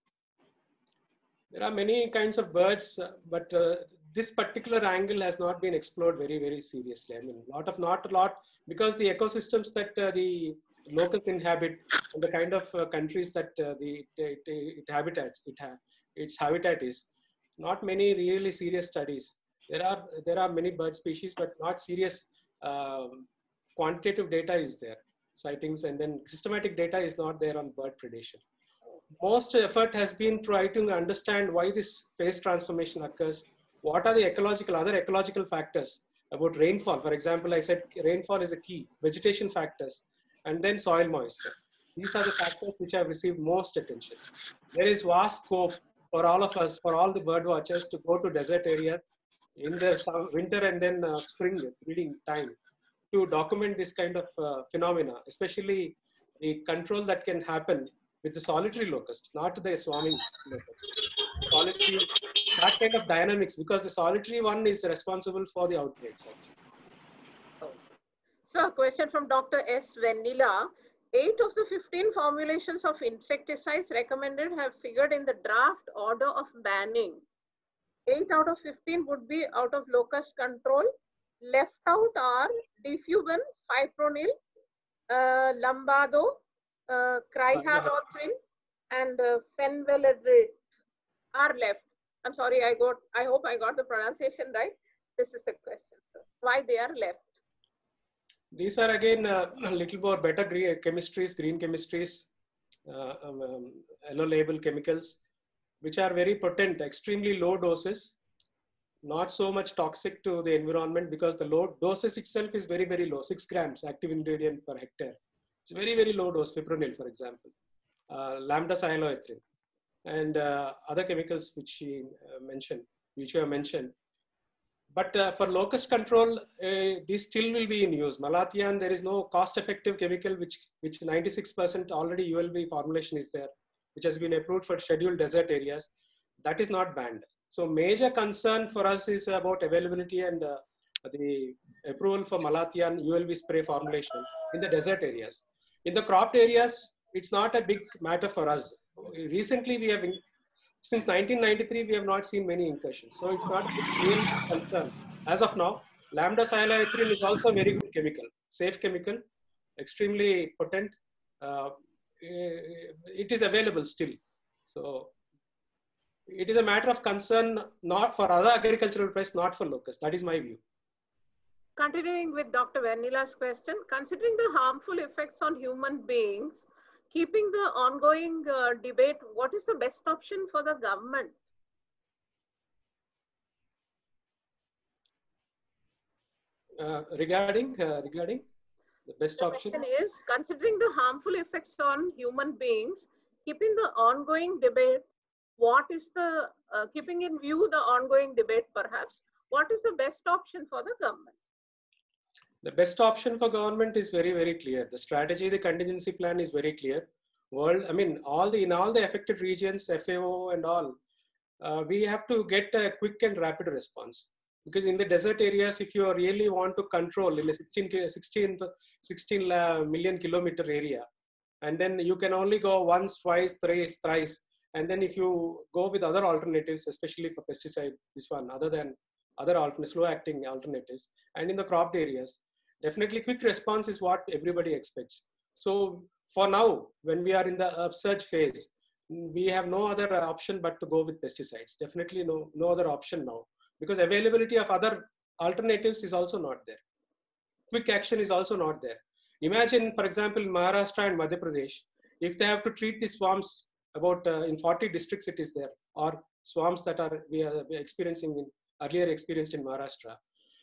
There are many kinds of birds, uh, but uh, this particular angle has not been explored very, very seriously. I mean, lot of not a lot because the ecosystems that uh, the locusts inhabit and the kind of uh, countries that uh, the it, it, it habitats it ha its habitat is, not many really serious studies. There are there are many bird species, but not serious um, quantitative data is there. Sightings and then systematic data is not there on bird predation. Most effort has been trying to understand why this phase transformation occurs. What are the ecological, other ecological factors about rainfall? For example, I said rainfall is the key, vegetation factors, and then soil moisture. These are the factors which have received most attention. There is vast scope for all of us, for all the bird watchers to go to desert area in the winter and then uh, spring breeding time to document this kind of uh, phenomena, especially the control that can happen with the solitary locust, not the swarming locust. Solitary, that kind of dynamics, because the solitary one is responsible for the outbreaks. So, a question from Doctor S. Vanilla. Eight of the fifteen formulations of insecticides recommended have figured in the draft order of banning. Eight out of fifteen would be out of locust control. Left out are Difluvan, Fipronil, uh, Lambado, uh, Crihalothrin, and uh, Fenvalerate are left. I'm sorry, I got. I hope I got the pronunciation right. This is the question, sir. Why they are left? These are again uh, a little more better green chemistries, green chemistries, uh, um, um, yellow label chemicals, which are very potent, extremely low doses, not so much toxic to the environment because the low doses itself is very, very low, six grams active ingredient per hectare. It's very, very low dose, fipronil, for example, uh, lambda cyhaloethrin, and uh, other chemicals which she uh, mentioned, which you have mentioned. But uh, for locust control, uh, this still will be in use. Malathion, there is no cost-effective chemical, which which ninety-six percent already U L B formulation is there, which has been approved for scheduled desert areas. That is not banned. So major concern for us is about availability and uh, the approval for Malathion U L B spray formulation in the desert areas. In the cropped areas, it's not a big matter for us. Recently, we have since nineteen ninety-three, we have not seen many incursions. So it's not a real concern. As of now, lambda cyhaloethrin is also a very good chemical, safe chemical, extremely potent. Uh, it is available still. So it is a matter of concern not for other agricultural pests, not for locusts. That is my view. Continuing with Doctor Vernila's question, considering the harmful effects on human beings, keeping the ongoing uh, debate, what is the best option for the government? Uh, regarding uh, regarding the best the option question is, considering the harmful effects on human beings, keeping the ongoing debate, what is the uh, keeping in view the ongoing debate perhaps, what is the best option for the government? The best option for government is very, very clear. The strategy, the contingency plan is very clear. World, I mean, all the in all the affected regions, F A O and all, uh, we have to get a quick and rapid response. Because in the desert areas, if you really want to control in a sixteen, sixteen, sixteen million kilometer area, and then you can only go once, twice, thrice, thrice, and then if you go with other alternatives, especially for pesticide, this one, other than other alternate, slow-acting alternatives, and in the cropped areas, definitely quick response is what everybody expects. So for now, when we are in the upsurge phase, we have no other option but to go with pesticides. Definitely no, no other option now, because availability of other alternatives is also not there. Quick action is also not there. Imagine, for example, Maharashtra and Madhya Pradesh, if they have to treat the swarms about uh, in forty districts it is there, or swarms that are we are experiencing in earlier experienced in Maharashtra.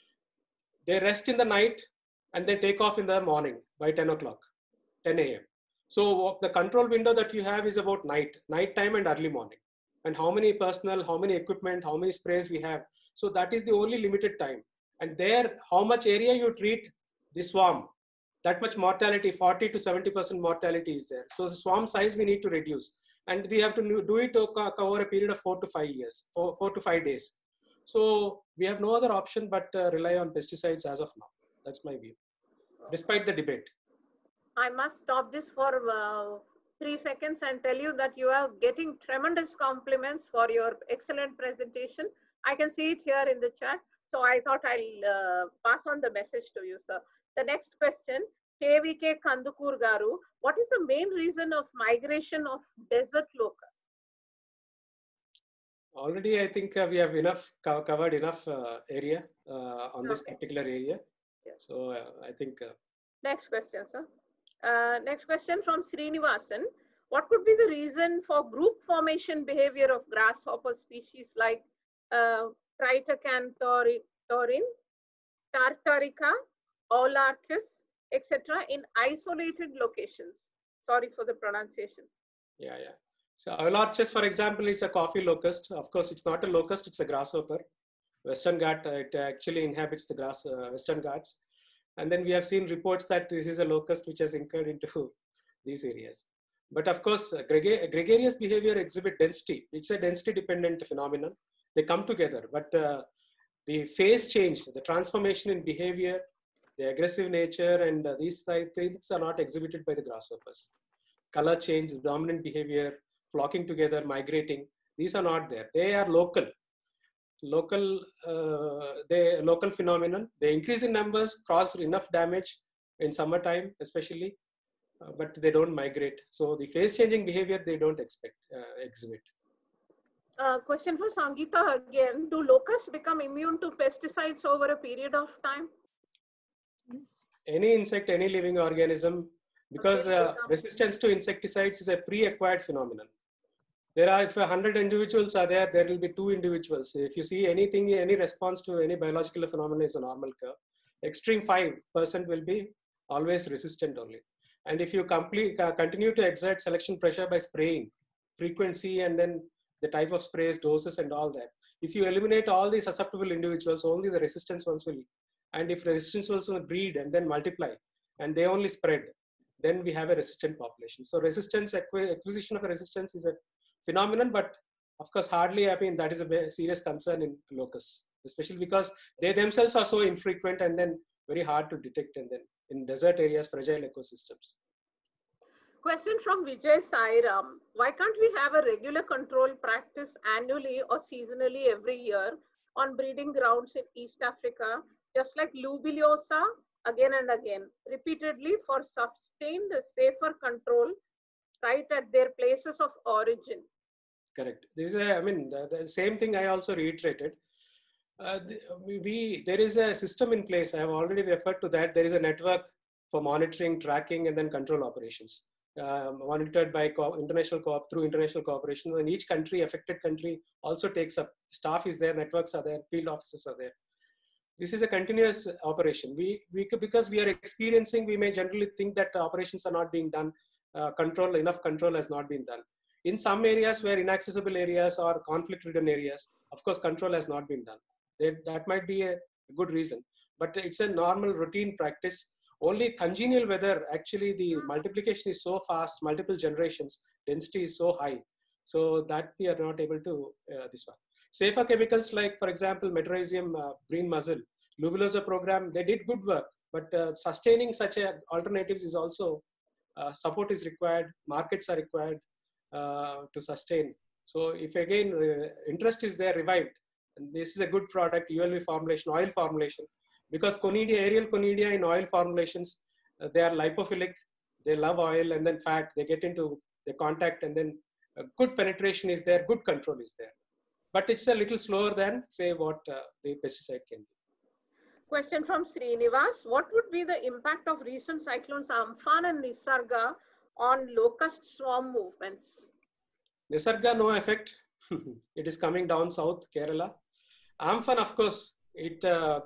They rest in the night and they take off in the morning by ten o'clock, ten A M So the control window that you have is about night, night time and early morning. And how many personnel, how many equipment, how many sprays we have. So that is the only limited time. And there, how much area you treat the swarm, that much mortality, forty to seventy percent mortality is there. So the swarm size we need to reduce. And we have to do it over a period of four to five years, four, four to five days. So we have no other option but uh, rely on pesticides as of now. That's my view, despite the debate. I must stop this for uh, three seconds and tell you that you are getting tremendous compliments for your excellent presentation. I can see it here in the chat. So I thought I'll uh, pass on the message to you, sir. The next question, K V K Kandukur Garu, what is the main reason of migration of desert locusts? Already, I think uh, we have enough co covered enough uh, area uh, on this okay. particular area. Yes. So uh, I think. Uh, next question, sir. Uh, next question from Srinivasan. What could be the reason for group formation behavior of grasshopper species like uh, Tritocanthorine, Tartarica, Aularcus, et cetera in isolated locations? Sorry for the pronunciation. Yeah, yeah. So Aularcus, for example, is a coffee locust. Of course, it's not a locust; it's a grasshopper. Western Ghat, uh, it actually inhabits the grass uh, Western Ghats. And then we have seen reports that this is a locust which has incurred into these areas. But of course, uh, grega gregarious behavior exhibit density. It's a density dependent phenomenon. They come together, but uh, the phase change, the transformation in behavior, the aggressive nature, and uh, these things are not exhibited by the grasshoppers. Color change, dominant behavior, flocking together, migrating, these are not there. They are local. Local, uh, they local phenomenon. They increase in numbers, cause enough damage in summertime, especially, uh, but they don't migrate. So the phase-changing behavior they don't expect uh, exhibit. Uh, question for Sangeeta again: do locusts become immune to pesticides over a period of time? Any insect, any living organism, because uh, resistance to insecticides is a pre-acquired phenomenon. There are, if a hundred individuals are there, there will be two individuals. If you see anything, any response to any biological phenomenon is a normal curve. Extreme five percent will be always resistant only. And if you complete, uh, continue to exert selection pressure by spraying, frequency and then the type of sprays, doses and all that. If you eliminate all the susceptible individuals, only the resistance ones will. And if resistance ones will breed and then multiply, and they only spread, then we have a resistant population. So resistance, acquisition of a resistance is a phenomenon, but of course, hardly, I mean, that is a serious concern in locusts, especially because they themselves are so infrequent and then very hard to detect, and then in desert areas, fragile ecosystems. Question from Vijay Sairam. Why can't we have a regular control practice annually or seasonally every year on breeding grounds in East Africa, just like Lubuliosa, again and again, repeatedly for sustained safer control right at their places of origin? Correct. This is a, I mean, the, the same thing I also reiterated. Uh, the, we, we, there is a system in place. I have already referred to that. There is a network for monitoring, tracking, and then control operations. Uh, monitored by co international co through international cooperation, and each country, affected country, also takes up staff is there, networks are there, field officers are there. This is a continuous operation. We, we because we are experiencing, we may generally think that the operations are not being done. Uh, control enough control has not been done. In some areas where inaccessible areas or conflict-ridden areas, of course, control has not been done. That, that might be a good reason, but it's a normal routine practice. Only congenial weather, actually the multiplication is so fast, multiple generations, density is so high. So that we are not able to, uh, this one. Safer chemicals like, for example, metrorrhizium, uh, green muzzle, Lubulosa program, they did good work, but uh, sustaining such a alternatives is also, uh, support is required, markets are required uh, to sustain. So if again, uh, interest is there, revived, and this is a good product, U L V formulation, oil formulation. Because conidia, aerial conidia in oil formulations, uh, they are lipophilic, they love oil and then fat, they get into the contact and then uh, good penetration is there, good control is there. But it's a little slower than say what uh, the pesticide can be. Question from Srinivas. What would be the impact of recent cyclones Amphan and Nisarga on locust swarm movements? Nisarga, no effect. It is coming down south, Kerala. Amphan, of course, it uh,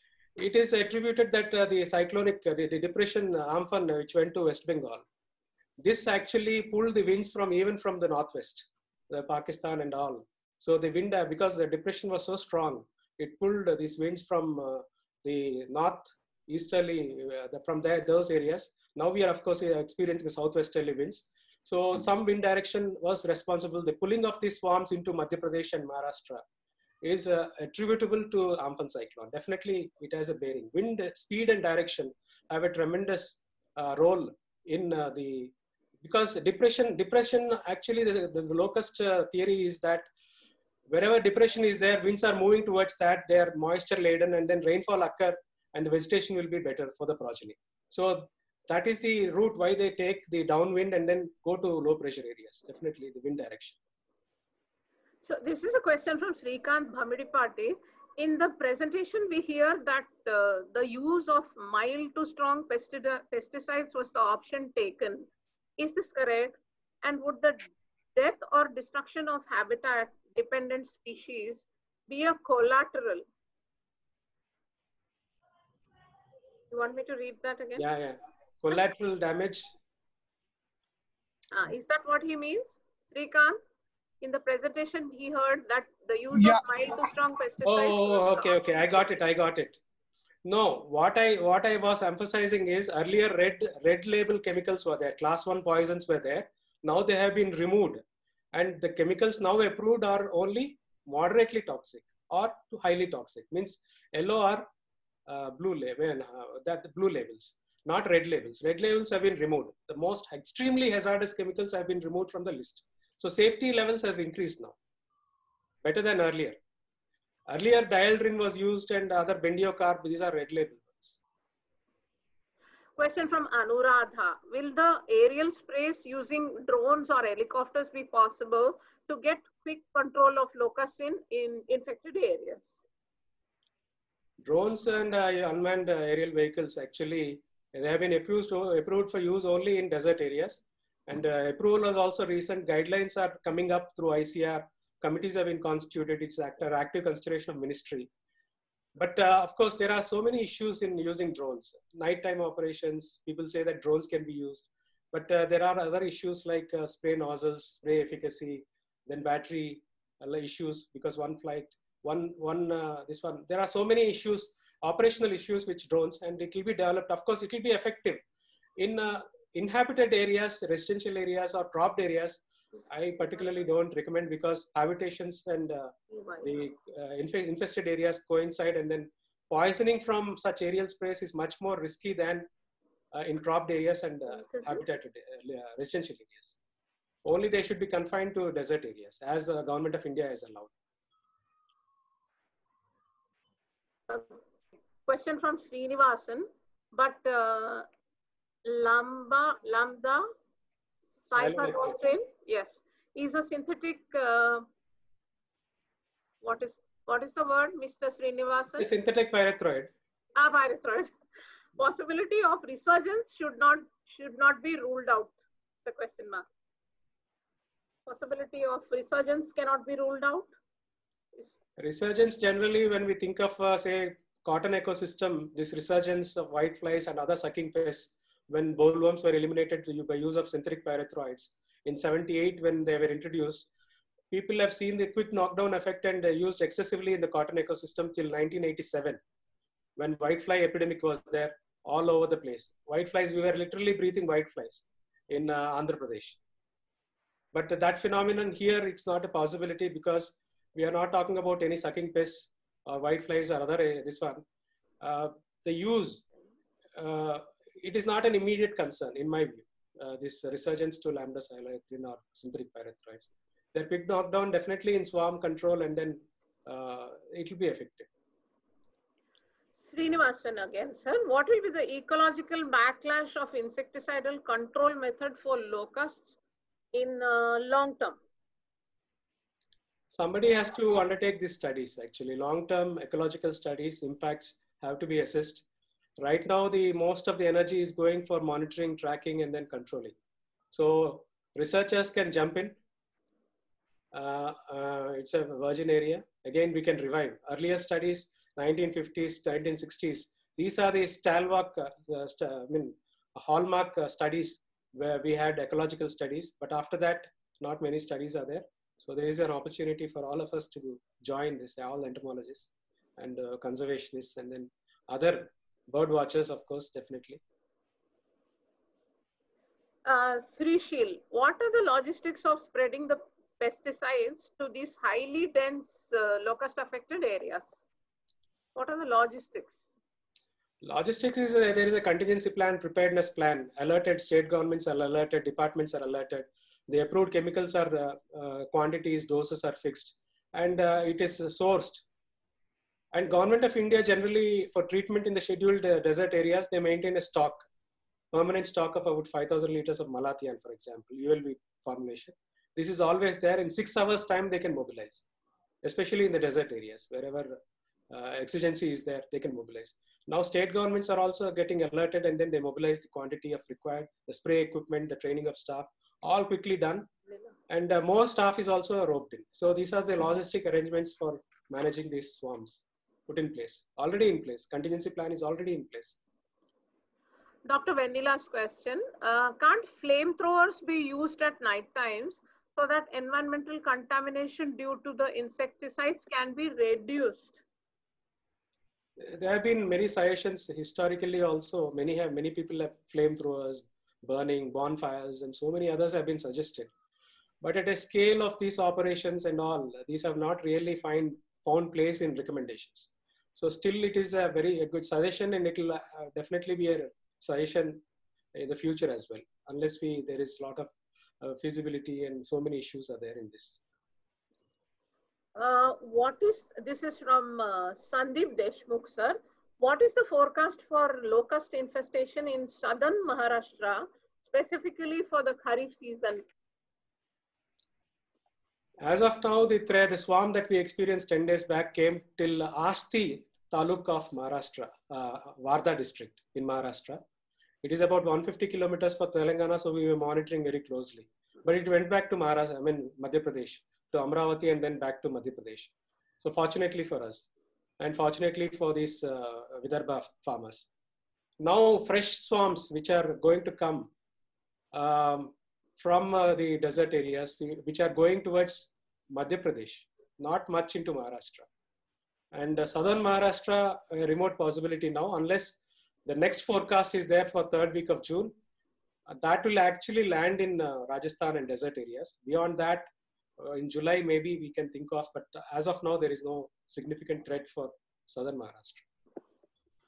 It is attributed that uh, the cyclonic, uh, the, the depression uh, Amphan, uh, which went to West Bengal, this actually pulled the winds from even from the northwest, the Pakistan and all. So the wind, uh, because the depression was so strong, it pulled uh, these winds from uh, the north easterly, uh, from there, those areas. Now we are, of course, uh, experiencing southwesterly winds. So some wind direction was responsible. The pulling of these swarms into Madhya Pradesh and Maharashtra is uh, attributable to Amphan cyclone. Definitely it has a bearing. Wind speed and direction have a tremendous uh, role in uh, the, because depression, depression actually the, the, the locust uh, theory is that wherever depression is there, winds are moving towards that, they are moisture laden and then rainfall occur and the vegetation will be better for the progeny. So that is the route why they take the downwind and then go to low pressure areas, definitely the wind direction. So this is a question from Srikant Bhamidipati. In the presentation, we hear that uh, the use of mild to strong pesticides was the option taken. Is this correct? And would the death or destruction of habitat dependent species be a collateral? You want me to read that again? Yeah, yeah. Collateral damage. Uh, is that what he means, Srikant? In the presentation, he heard that the use yeah. of mild to strong pesticides. Oh, okay, okay. I got it. I got it. No, what I what I was emphasizing is earlier red red label chemicals were there. Class one poisons were there. Now they have been removed, and the chemicals now approved are only moderately toxic or highly toxic. Means yellow or uh, blue label. Uh, that blue labels, not red labels. Red labels have been removed. The most extremely hazardous chemicals have been removed from the list. So safety levels have increased now, better than earlier. Earlier, dieldrin was used and other bendiocarb, these are red label ones. Question from Anuradha. Will the aerial sprays using drones or helicopters be possible to get quick control of locusts in, in infected areas? Drones and uh, unmanned uh, aerial vehicles, actually, they have been approved, approved for use only in desert areas. And uh, approval was also recent. Guidelines are coming up through I C R. Committees have been constituted. It's active, active consideration of ministry. But uh, of course, there are so many issues in using drones. Nighttime operations, people say that drones can be used. But uh, there are other issues like uh, spray nozzles, spray efficacy, then battery uh, issues because one flight, one, one, uh, this one. There are so many issues, operational issues with drones, and it will be developed. Of course, it will be effective in uh, inhabited areas, residential areas or cropped areas. I particularly don't recommend because habitations and uh, the uh, inf infested areas coincide, and then poisoning from such aerial sprays is much more risky than uh, in cropped areas and uh, habitated uh, residential areas. Only they should be confined to desert areas, as the government of India has allowed. Uh, question from Srinivasan, but uh, Lamba, Lambda cyphalothrin, yes, is a synthetic, uh, what is what is the word, Mister Srinivasan? The synthetic pyrethroid. Ah, pyrethroid. Possibility of resurgence should not should not be ruled out. It's a question mark. Possibility of resurgence cannot be ruled out. Resurgence generally, when we think of uh, say cotton ecosystem, this resurgence of whiteflies and other sucking pests, when bollworms were eliminated by use of synthetic pyrethroids in seventy-eight, when they were introduced, people have seen the quick knockdown effect and uh, used excessively in the cotton ecosystem till nineteen eighty-seven, when whitefly epidemic was there all over the place. Whiteflies, we were literally breathing whiteflies in uh, Andhra Pradesh. But uh, that phenomenon here, it's not a possibility because we are not talking about any sucking pests or whiteflies or other, uh, this one. Uh, the use, uh, it is not an immediate concern in my view, uh, this resurgence to lambda cyphalothrin or synthetic pyrethroids. Their quick knockdown definitely in swarm control, and then uh, it will be effective. Srinivasan again, sir. What will be the ecological backlash of insecticidal control method for locusts in uh, long term? Somebody has to undertake these studies actually. Long-term ecological studies, impacts have to be assessed. Right now, the most of the energy is going for monitoring, tracking, and then controlling. So researchers can jump in. Uh, uh, it's a virgin area. Again, we can revive. Earlier studies, nineteen fifties, nineteen sixties. These are the stalwart, uh, st I mean, hallmark uh, studies where we had ecological studies. But after that, not many studies are there. So there is an opportunity for all of us to join this, all entomologists and uh, conservationists, and then other bird watchers, of course, definitely. Uh, Srishil, what are the logistics of spreading the pesticides to these highly dense uh, locust affected areas? What are the logistics? Logistics is a, there is a contingency plan, preparedness plan. Alerted state governments are alerted, departments are alerted. The approved chemicals are uh, uh, quantities, doses are fixed, and uh, it is sourced. And Government of India generally, for treatment in the scheduled uh, desert areas, they maintain a stock, permanent stock of about five thousand liters of malathion, for example, U L V formulation. This is always there. In six hours time, they can mobilize, especially in the desert areas, wherever uh, exigency is there, they can mobilize. Now state governments are also getting alerted, and then they mobilize the quantity of required, the spray equipment, the training of staff, all quickly done. And uh, more staff is also roped in. So these are the logistic arrangements for managing these swarms put in place, already in place. Contingency plan is already in place. Doctor Venila's question, uh, can't flamethrowers be used at night times so that environmental contamination due to the insecticides can be reduced? There have been many suggestions historically also. Many have, many people have flamethrowers, burning, bonfires, and so many others have been suggested. But at a scale of these operations and all, these have not really find, found place in recommendations. So still it is a very a good suggestion, and it will uh, definitely be a suggestion in the future as well, unless we, there is a lot of uh, feasibility and so many issues are there in this. Uh, what is, this is from uh, Sandeep Deshmukh, sir. What is the forecast for locust infestation in southern Maharashtra, specifically for the Kharif season? As of now, the, the swarm that we experienced ten days back came till Asti Taluk of Maharashtra, uh, Wardha district in Maharashtra. It is about one hundred fifty kilometers for Telangana, so we were monitoring very closely. But it went back to Maharashtra, I mean Madhya Pradesh, to Amravati, and then back to Madhya Pradesh. So fortunately for us, and fortunately for these uh, Vidarbha farmers. Now fresh swarms which are going to come um, from uh, the desert areas, which are going towards Madhya Pradesh, not much into Maharashtra. And uh, southern Maharashtra, a remote possibility now, unless the next forecast is there for third week of June. Uh, that will actually land in uh, Rajasthan and desert areas. Beyond that, uh, in July, maybe we can think of, but as of now, there is no significant threat for southern Maharashtra.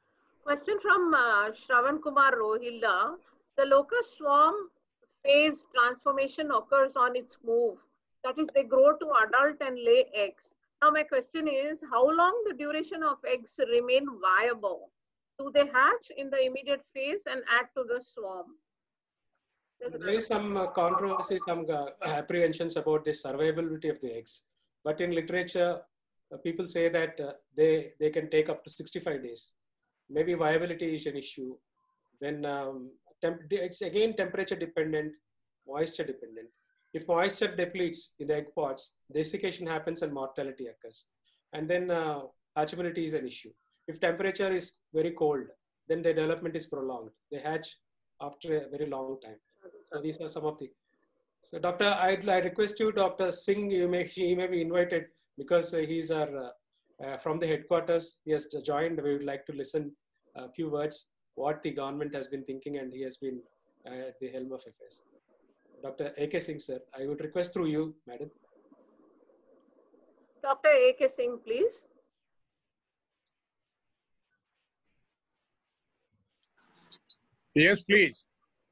Question from uh, Shravan Kumar Rohilla. The locust swarm phase transformation occurs on its move. That is, they grow to adult and lay eggs. Now my question is, how long the duration of eggs remain viable? Do they hatch in the immediate phase and add to the swarm? There is some uh, controversy, some uh, apprehensions about the survivability of the eggs. But in literature, uh, people say that uh, they, they can take up to sixty-five days. Maybe viability is an issue. When um, temp it's again temperature dependent, moisture dependent. If moisture depletes in the egg pods, desiccation happens and mortality occurs. And then uh, hatchability is an issue. If temperature is very cold, then the development is prolonged. They hatch after a very long time. So these are some of the. So Doctor, I'd I request you, Doctor Singh, you may he may be invited because uh, he's our uh, uh, from the headquarters. He has joined. We would like to listen a few words what the government has been thinking, and he has been uh, at the helm of affairs. Doctor A K Singh, sir, I would request through you, madam. Doctor A K Singh, please. Yes, please.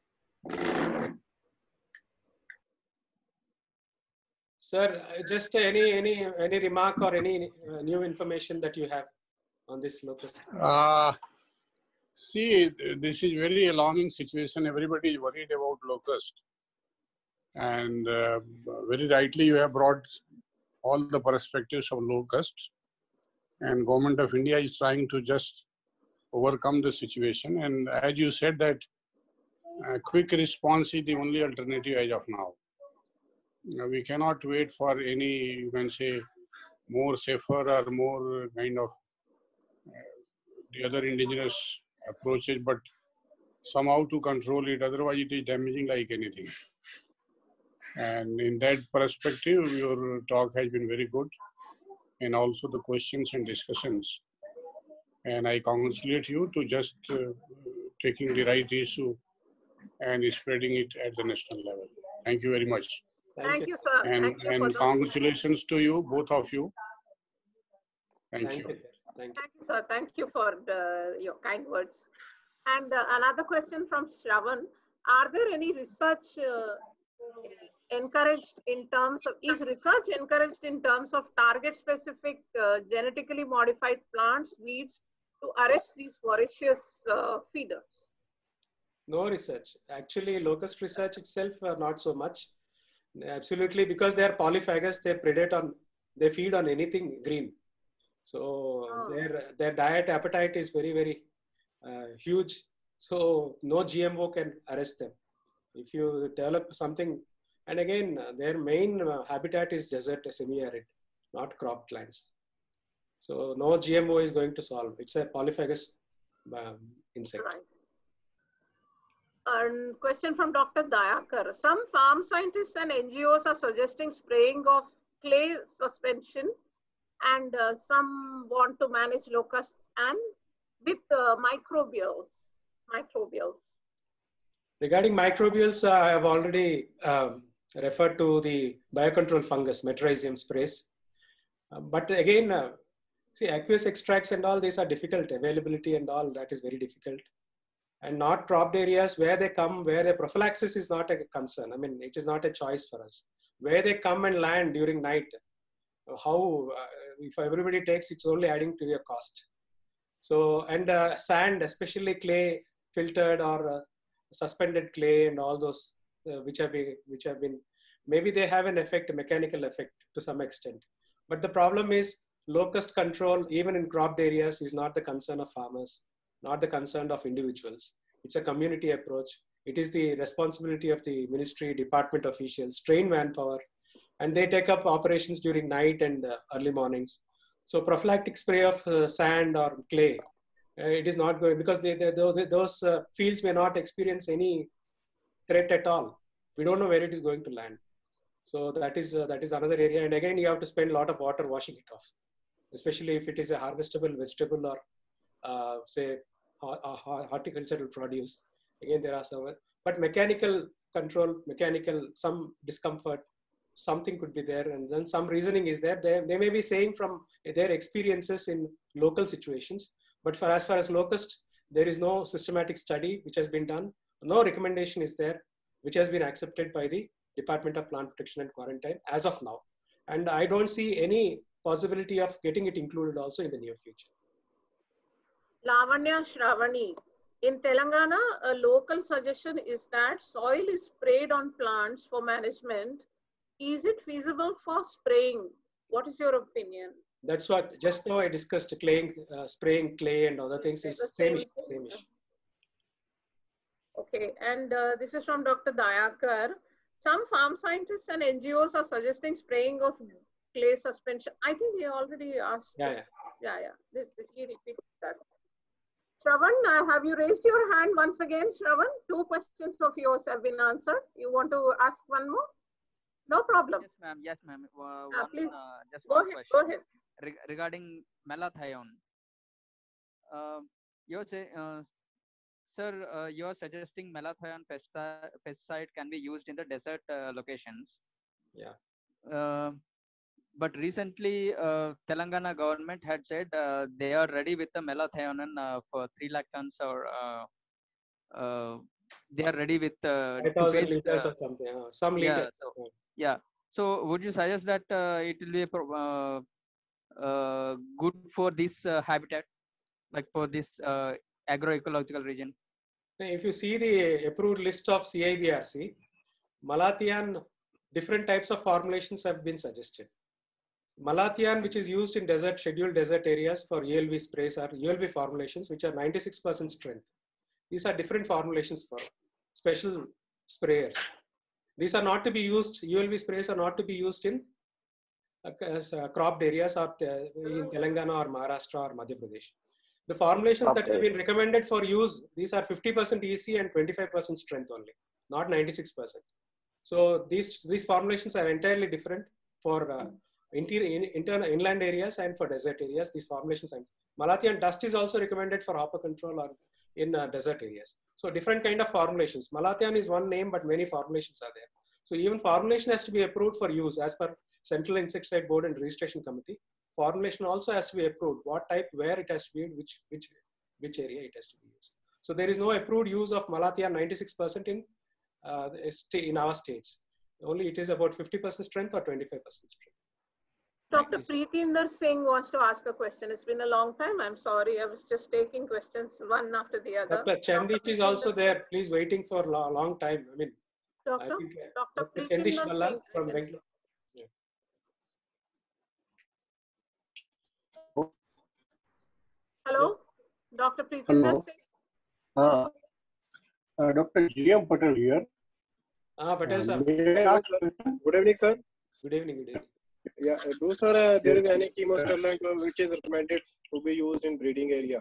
Sir, just any any any remark or any uh, new information that you have on this locust? Uh, see, this is very alarming situation. Everybody is worried about locust. And uh, very rightly, you have brought all the perspectives of locust. And Government of India is trying to just overcome the situation. And as you said that uh, quick response is the only alternative as of now. Now, we cannot wait for any, you can say, more safer or more kind of uh, the other indigenous approaches, but somehow to control it. Otherwise, it is damaging like anything. And in that perspective, your talk has been very good, and also the questions and discussions. And I congratulate you to just uh, taking the right issue and spreading it at the national level. Thank you very much. Thank, Thank you, sir. And, Thank you and congratulations to you, both of you. Thank, Thank you. you. Thank you. Thank you, sir. Thank you for the, your kind words. And uh, another question from Shravan. Are there any research uh, encouraged in terms of, is research encouraged in terms of target specific uh, genetically modified plants, weeds to arrest these voracious uh, feeders? No research. Actually, locust research itself, uh, not so much. Absolutely, because they are polyphagous, they predate on, they feed on anything green. So oh. their their diet appetite is very, very uh, huge. So no G M O can arrest them. If you develop something, and again, uh, their main uh, habitat is desert, semi-arid, not crop lands. So no G M O is going to solve. It's a polyphagous um, insect. Right. And question from Doctor Dayakar. Some farm scientists and N G Os are suggesting spraying of clay suspension, and uh, some want to manage locusts and with uh, microbials. Microbials. Regarding microbials, uh, I have already um, referred to the biocontrol fungus, metrorhizium sprays. Uh, but again, uh, see, aqueous extracts and all these are difficult. Availability and all that is very difficult. And not cropped areas where they come, where the prophylaxis is not a concern. I mean, it is not a choice for us. Where they come and land during night, how, uh, if everybody takes, it's only adding to your cost. So, and uh, sand, especially clay, filtered or uh, suspended clay and all those uh, which have been, which have been, maybe they have an effect, a mechanical effect to some extent. But the problem is locust control, even in cropped areas, is not the concern of farmers, not the concern of individuals. It's a community approach. It is the responsibility of the ministry, department officials, trained manpower, and they take up operations during night and uh, early mornings. So prophylactic spray of uh, sand or clay, uh, it is not going, because they, they, those, those uh, fields may not experience any threat at all. We don't know where it is going to land. So that is, uh, that is another area. And again, you have to spend a lot of water washing it off, especially if it is a harvestable vegetable or uh, say horticultural produce. Again, there are some, but mechanical control, mechanical, some discomfort, something could be there, and then some reasoning is there. They, they may be saying from their experiences in local situations, but for as far as locust, there is no systematic study which has been done. No recommendation is there which has been accepted by the Department of Plant Protection and Quarantine as of now. And I don't see any possibility of getting it included also in the near future. Lavanya Shravani. In Telangana, a local suggestion is that soil is sprayed on plants for management. Is it feasible for spraying? What is your opinion? That's what, just now I discussed clay, uh, spraying clay and other things. It's the same, same, same issue. Okay, and uh, this is from Doctor Dayakar. Some farm scientists and N G Os are suggesting spraying of clay suspension. I think he already asked yeah, this. Yeah, yeah. yeah. This, this, he repeated that. Shravan, uh, have you raised your hand once again, Shravan? Two questions of yours have been answered. You want to ask one more? No problem. Yes, ma'am. Yes, ma'am. Uh, uh, one, please. Uh, just go one ahead, question. Go ahead. Re regarding malathion. Uh, you're say, uh, sir, uh, you're suggesting malathion pesticide can be used in the desert uh, locations. Yeah. Uh, but recently, uh, Telangana government had said uh, they are ready with the malathion uh, for three lakh tons, or uh, uh, they are ready with uh, five thousand liters or something. Uh, some yeah, liters. so, yeah. So, would you suggest that uh, it will be a uh, uh, good for this uh, habitat, like for this uh, agroecological region? If you see the approved list of C I B R C, malathion, different types of formulations have been suggested. Malathion, which is used in desert, scheduled desert areas for U L V sprays, are U L V formulations which are ninety-six percent strength. These are different formulations for special sprayers. These are not to be used, U L V sprays are not to be used in uh, as, uh, cropped areas or uh, in Telangana or Maharashtra or Madhya Pradesh. The formulations okay. that have been recommended for use, these are fifty percent E C and twenty-five percent strength only, not ninety-six percent. So these, these formulations are entirely different for uh, interior, in, internal inland areas and for desert areas. These formulations, and malathion dust is also recommended for hopper control or in uh, desert areas. So different kind of formulations. Malathion is one name, but many formulations are there. So even formulation has to be approved for use as per Central Insecticide Board and Registration Committee. Formulation also has to be approved. What type, where it has to be, which which which area it has to be used. So there is no approved use of malathion ninety-six percent in uh, in our states. Only it is about fifty percent strength or twenty-five percent strength. Doctor Preetinder Singh wants to ask a question. It's been a long time. I'm sorry. I was just taking questions one after the other. Doctor Chandish is also there. Please waiting for a long, long time. I mean, Doctor, I think, uh, Doctor Doctor Chandish Preetinder Malla Singh. from Bangalore. Yeah. Hello, yeah. Doctor Preetinder Singh. Uh, uh, Doctor G M Patel here. Ah, Patel uh, sir. Good evening, sir. Good evening. Good evening. Yeah, do sir, uh, there is any chemostimulant uh, which is recommended to be used in breeding area?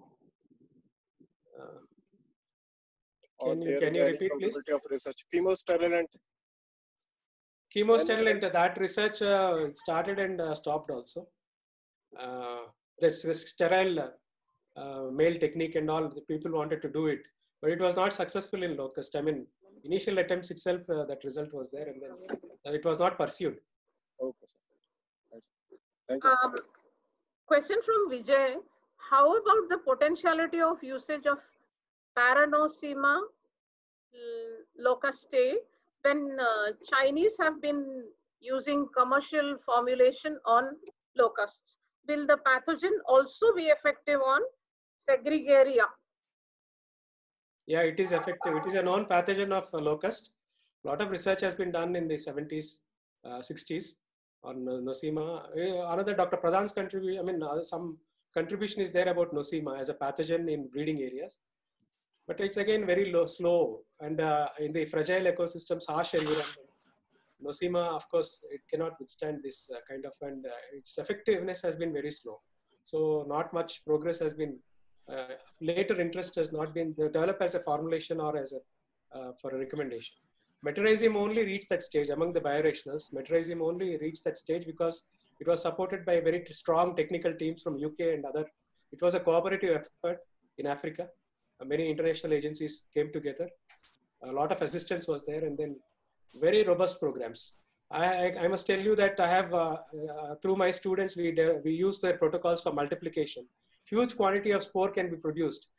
Uh, or can you, there can is you any repeat, probability please? of research? Chemostimulant. Chemostimulant, that research uh, started and uh, stopped also. Uh, that's a sterile uh, male technique and all, the people wanted to do it, but it was not successful in locust. I mean, initial attempts itself, uh, that result was there, and then uh, it was not pursued. Okay, sir. Right. Thank you. Um, question from Vijay. How about the potentiality of usage of Paranosema locustae when uh, Chinese have been using commercial formulation on locusts? Will the pathogen also be effective on Segregaria? Yeah, it is effective. It is a known pathogen of uh, locust. A lot of research has been done in the seventies, uh, sixties on uh, Nosema. Uh, another Doctor Pradhan's contribution, I mean, uh, some contribution is there about Nosema as a pathogen in breeding areas. But it's again very low, slow, and uh, in the fragile ecosystems, harsh environment, Nosema, of course, it cannot withstand this uh, kind of, and uh, its effectiveness has been very slow. So not much progress has been, uh, later interest has not been developed as a formulation or as a, uh, for a recommendation. Metarhizium only reached that stage among the biorationals. Metarhizium only reached that stage because it was supported by very strong technical teams from U K and other. It was a cooperative effort in Africa. Uh, many international agencies came together. A lot of assistance was there, and then very robust programs. I, I, I must tell you that I have, uh, uh, through my students, we, we use their protocols for multiplication. Huge quantity of spore can be produced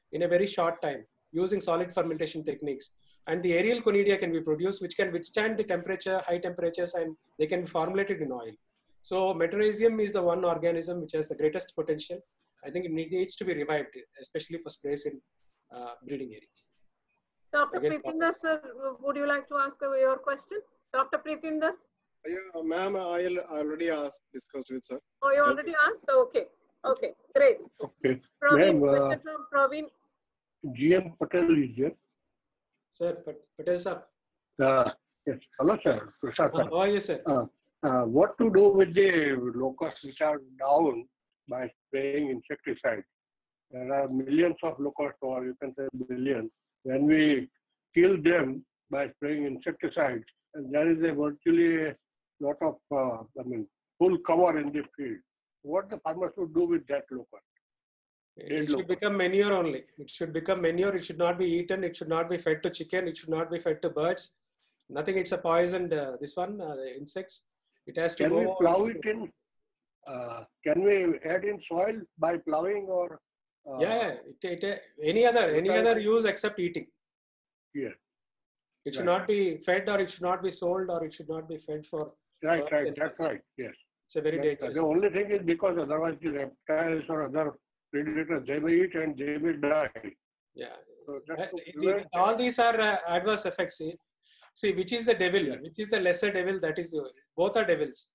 in a very short time using solid fermentation techniques. And the aerial conidia can be produced, which can withstand the temperature, high temperatures, and they can be formulated in oil. So metarhizium is the one organism which has the greatest potential. I think it needs to be revived, especially for sprays in uh, breeding areas. Doctor Pritinder, sir, would you like to ask your question? Doctor Pritinder? Yeah, ma'am, I already asked, discussed with sir. Oh, you already asked? Okay. Okay, great. Okay. Praveen, Ma'am, question from Praveen. G M Patel is here. Sir, Patel sir. Uh, yes. Hello, sir. Prasad, Uh, sir. how are you, sir? Uh, uh, what to do with the locusts which are down by spraying insecticide? There are millions of locusts, or you can say billions. When we kill them by spraying insecticides, and there is a virtually a lot of, uh, I mean, full cover in the field. What the farmer should do with that locust? It should become manure only. It should become manure. It should not be eaten. It should not be fed to chicken. It should not be fed to birds. Nothing. It's a poisoned, uh, this one, uh, the insects. It has to Can go. we plow it in? Uh, can we add in soil by plowing or? Uh, yeah, yeah. It, it, any other, any other use except eating. Yeah. It should Right. not be fed, or it should not be sold, or it should not be fed for. Right, birds right. and- That's right. Yes. It's a very That's right. dangerous. The only thing is because otherwise the reptiles or other predators, they may eat and they will die. Yeah. So that's Uh, to it- prevent it- all these are uh, adverse effects. See, see, which is the devil? Yeah. Which is the lesser devil? That is the both are devils.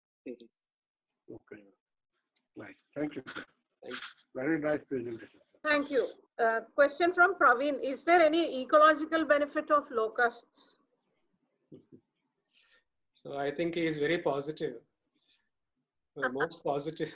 Okay. Nice. Thank you, sir. Thank you. Very nice presentation. Thank you. Uh, question from Praveen. Is there any ecological benefit of locusts? So I think he is very positive. Uh, most positive.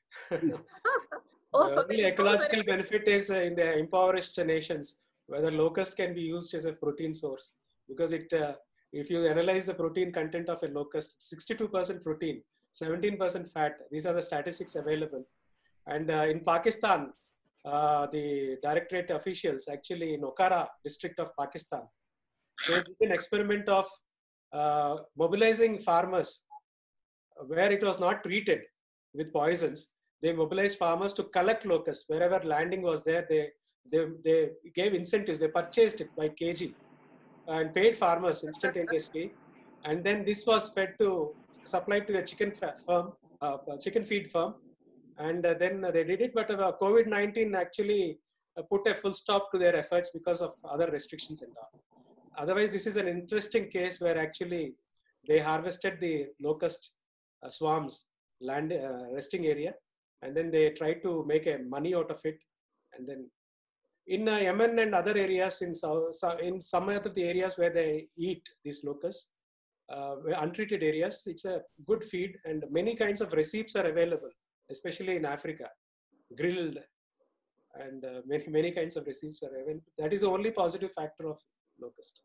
Oh, The so only there is no ecological benefit. benefit is uh, in the impoverished nations, whether locust can be used as a protein source. Because it, uh, if you analyze the protein content of a locust, sixty-two percent protein, seventeen percent fat. These are the statistics available. And uh, in Pakistan, uh, the directorate officials, actually in Okara district of Pakistan, they did an experiment of uh, mobilizing farmers where it was not treated with poisons. They mobilized farmers to collect locusts wherever landing was there. They they they gave incentives. They purchased it by kg and paid farmers instantaneously. And then this was fed to supplied to a chicken farm, uh, chicken feed farm, and uh, then they did it. But uh, COVID nineteen actually uh, put a full stop to their efforts because of other restrictions and all. Otherwise, this is an interesting case where actually they harvested the locust uh, swarms land uh, resting area, and then they tried to make a money out of it. And then in uh, Yemen and other areas, in south, in some of the areas where they eat these locusts, uh, untreated areas, it's a good feed, and many kinds of recipes are available, especially in Africa, grilled, and uh, many many kinds of recipes are available. That is the only positive factor of locust.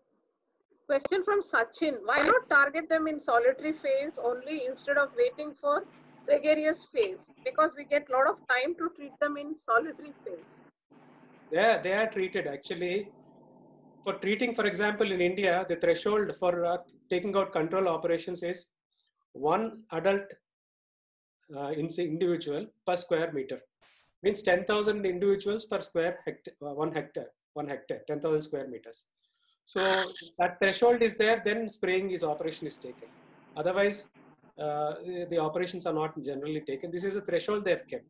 Question from Sachin. Why not target them in solitary phase only instead of waiting for gregarious phase? Because we get a lot of time to treat them in solitary phase. Yeah, they are treated actually. For treating, for example, in India, the threshold for uh, taking out control operations is one adult uh, individual per square meter. Means ten thousand individuals per square hectare, uh, one hectare, one hectare, ten thousand square meters. So that threshold is there, then spraying is operation is taken. Otherwise, uh, the operations are not generally taken. This is a threshold they have kept.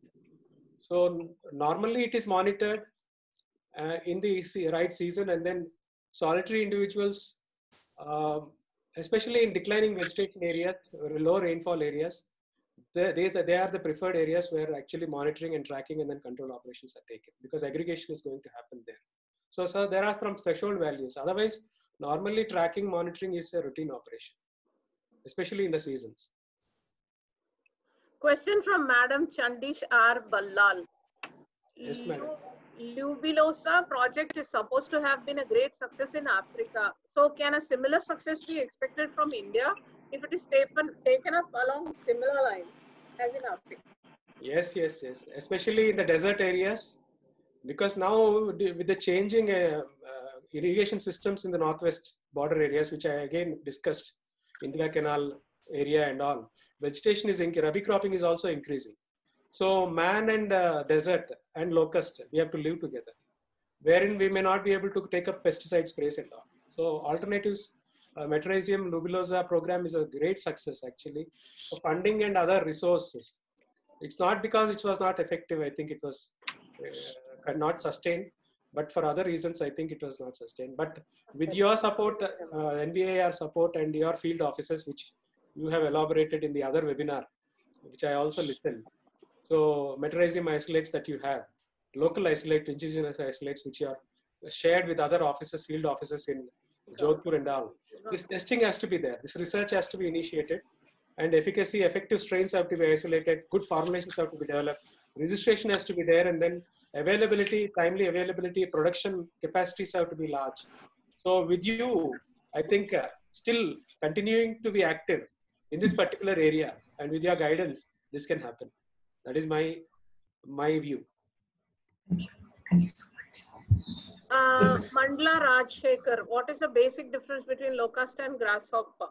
So normally it is monitored uh, in the right season, and then solitary individuals, uh, especially in declining vegetation areas, low rainfall areas, they, they, they are the preferred areas where actually monitoring and tracking and then control operations are taken, because aggregation is going to happen there. So, so there are some threshold values. Otherwise, normally tracking, monitoring is a routine operation, especially in the seasons. Question from Madam Chandish R. Ballal. Yes, madam. Lubilosa project is supposed to have been a great success in Africa. So can a similar success be expected from India if it is taken, taken up along similar lines as in Africa? Yes, yes, yes. Especially in the desert areas, because now with the changing uh, uh, irrigation systems in the northwest border areas, which I again discussed, Indira Canal area and all, vegetation is, rabi cropping is also increasing. So man and uh, desert and locust, we have to live together, wherein we may not be able to take up pesticide sprays and all. So alternatives, uh, Metrrhizium rubicosa program is a great success actually for funding and other resources. It's not because it was not effective. I think it was uh, not sustained, but for other reasons, I think it was not sustained. But with your support, uh, N B A R support and your field offices, which you have elaborated in the other webinar, which I also listened. So Metrrhizium isolates that you have, local isolate, indigenous isolates, which are shared with other offices, field offices in Jodhpur and all. This testing has to be there. This research has to be initiated, and efficacy, effective strains have to be isolated. Good formulations have to be developed. Registration has to be there, and then availability, timely availability, production capacities have to be large. So with you, I think uh, still continuing to be active in this particular area, and with your guidance, this can happen. That is my my view. Thank you. Thank you so much. Uh, Mandla Rajshekhar, what is the basic difference between locust and grasshopper?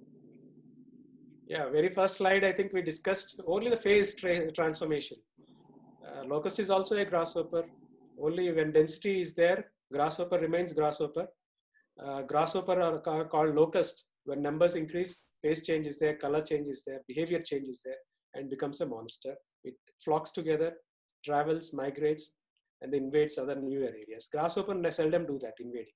Yeah, very first slide, I think we discussed only the phase tra transformation. Uh, locust is also a grasshopper. Only when density is there, grasshopper remains grasshopper. Uh, grasshopper are ca called locust. When numbers increase, phase change is there, color change is there, behavior change is there, and becomes a monster. It flocks together, travels, migrates, and invades other newer areas. Grasshopper seldom do that, invading.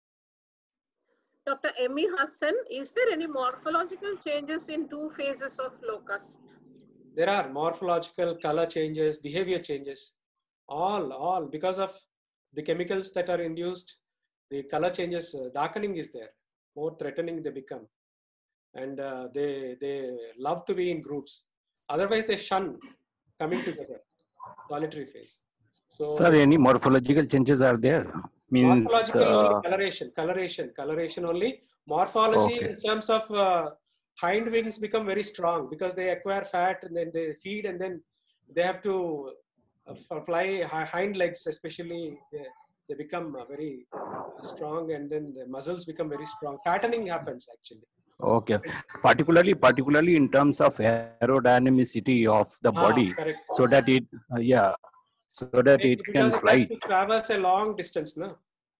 Doctor Emi Hassan, is there any morphological changes in two phases of locust? There are morphological, color changes, behavior changes, all, all because of the chemicals that are induced, the color changes, uh, darkening is there, more threatening they become. And uh, they, they love to be in groups. Otherwise they shun coming together, solitary phase. So, sir, any morphological changes are there? Means, morphological uh, only coloration, coloration, coloration only. Morphology okay. in terms of uh, hind wings become very strong because they acquire fat and then they feed and then they have to uh, fly hind legs, especially they, they become uh, very strong and then the muscles become very strong. Fattening happens actually. Okay, particularly, particularly in terms of aerodynamicity of the Ah, body, correct. so that it, uh, yeah, so that it can Because it fly. has to traverse a long distance, no?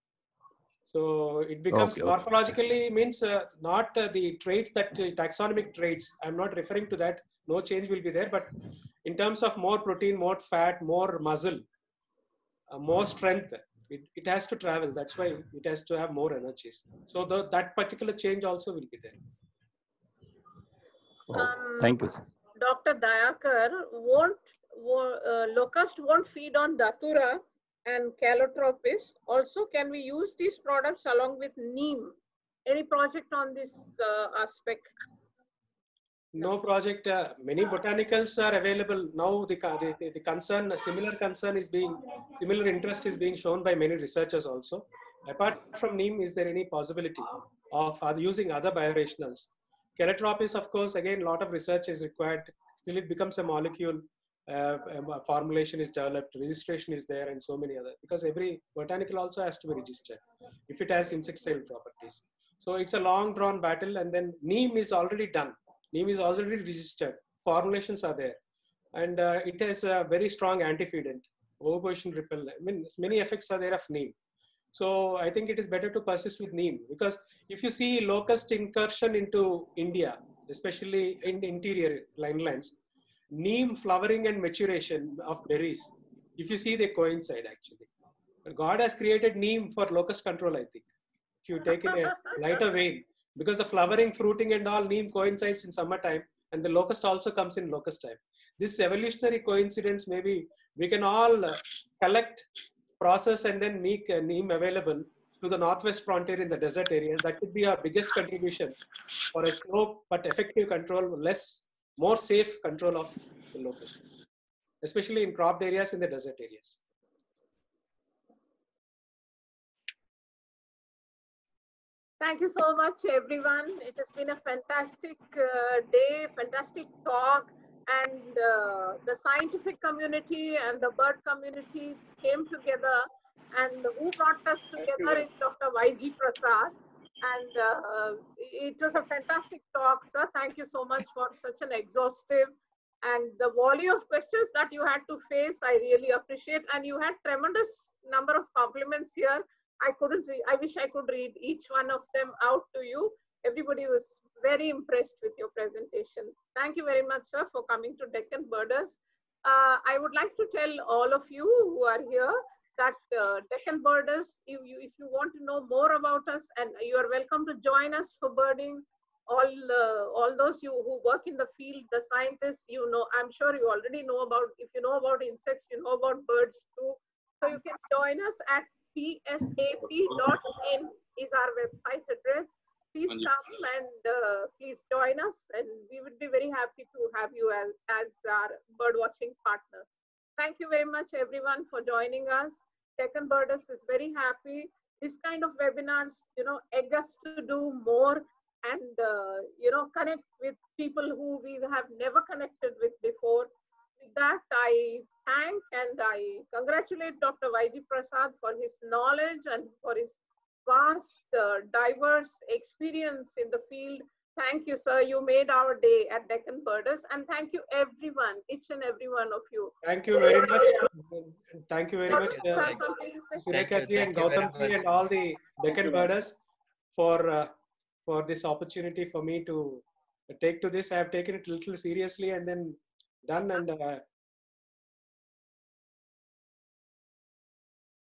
So it becomes Okay, okay. morphologically means uh, not uh, the traits that uh, taxonomic traits. I'm not referring to that. No change will be there, but in terms of more protein, more fat, more muscle, uh, more strength, it, it has to travel. That's why it has to have more energies. So the, that particular change also will be there. Oh, Um, thank you, sir. Doctor Dayakar, won't, won't uh, locust won't feed on datura and calotropis. Also, can we use these products along with neem? Any project on this uh, aspect? No project. Uh, many botanicals are available now. The, the the concern, similar concern is being, similar interest is being shown by many researchers also. Apart from neem, is there any possibility of uh, using other biorationals? Calotropis, of course, again, a lot of research is required till it becomes a molecule. Uh, a formulation is developed, registration is there, and so many other. Because every botanical also has to be registered if it has insecticidal properties. So it's a long drawn battle, and then neem is already done. Neem is already registered. Formulations are there, and uh, it has a very strong antioxidant, overposition repel. I mean, many effects are there of neem. So I think it is better to persist with neem, because if you see locust incursion into India, especially in the interior linelands, neem flowering and maturation of berries, if you see, they coincide actually. But God has created neem for locust control, I think. If you take in a lighter vein, because the flowering, fruiting and all, neem coincides in summertime, and the locust also comes in locust time. This evolutionary coincidence, maybe we can all uh, collect, process, and then make uh, neem available to the northwest frontier in the desert areas. That could be our biggest contribution for a slow but effective control, less, more safe control of the locust, especially in cropped areas in the desert areas. Thank you so much, everyone. It has been a fantastic uh, day, fantastic talk, and uh, the scientific community and the bird community came together, and who brought us together is Doctor Y G Prasad, and uh, it was a fantastic talk, sir. Thank you so much for such an exhaustive And the volley of questions that you had to face, I really appreciate. And you had tremendous number of compliments here. I couldn't read, I wish I could read each one of them out to you. Everybody was very impressed with your presentation. Thank you very much, sir, for coming to Deccan Birders. Uh, I would like to tell all of you who are here that uh, Deccan Birders, if you, if you want to know more about us, and you are welcome to join us for birding. All, uh, all those you who work in the field, the scientists, you know, I'm sure you already know about, if you know about insects, you know about birds too. So you can join us at P S A P dot in is our website address. Please come and uh, please join us, and we would be very happy to have you as, as our bird watching partners. Thank you very much everyone for joining us. Deccan Birders is very happy. This kind of webinars, you know, egg us to do more and, uh, you know, connect with people who we have never connected with before. With that, I thank and I congratulate Doctor Y G Prasad for his knowledge and for his vast, uh, diverse experience in the field. Thank you, sir. You made our day at Deccan Birders, and thank you everyone, each and every one of you. Thank you very much. Thank you very much, uh, Surekha ji and Gautam ji and all the Deccan Birders for uh, for this opportunity for me to take to this. I have taken it a little seriously and then done, and uh,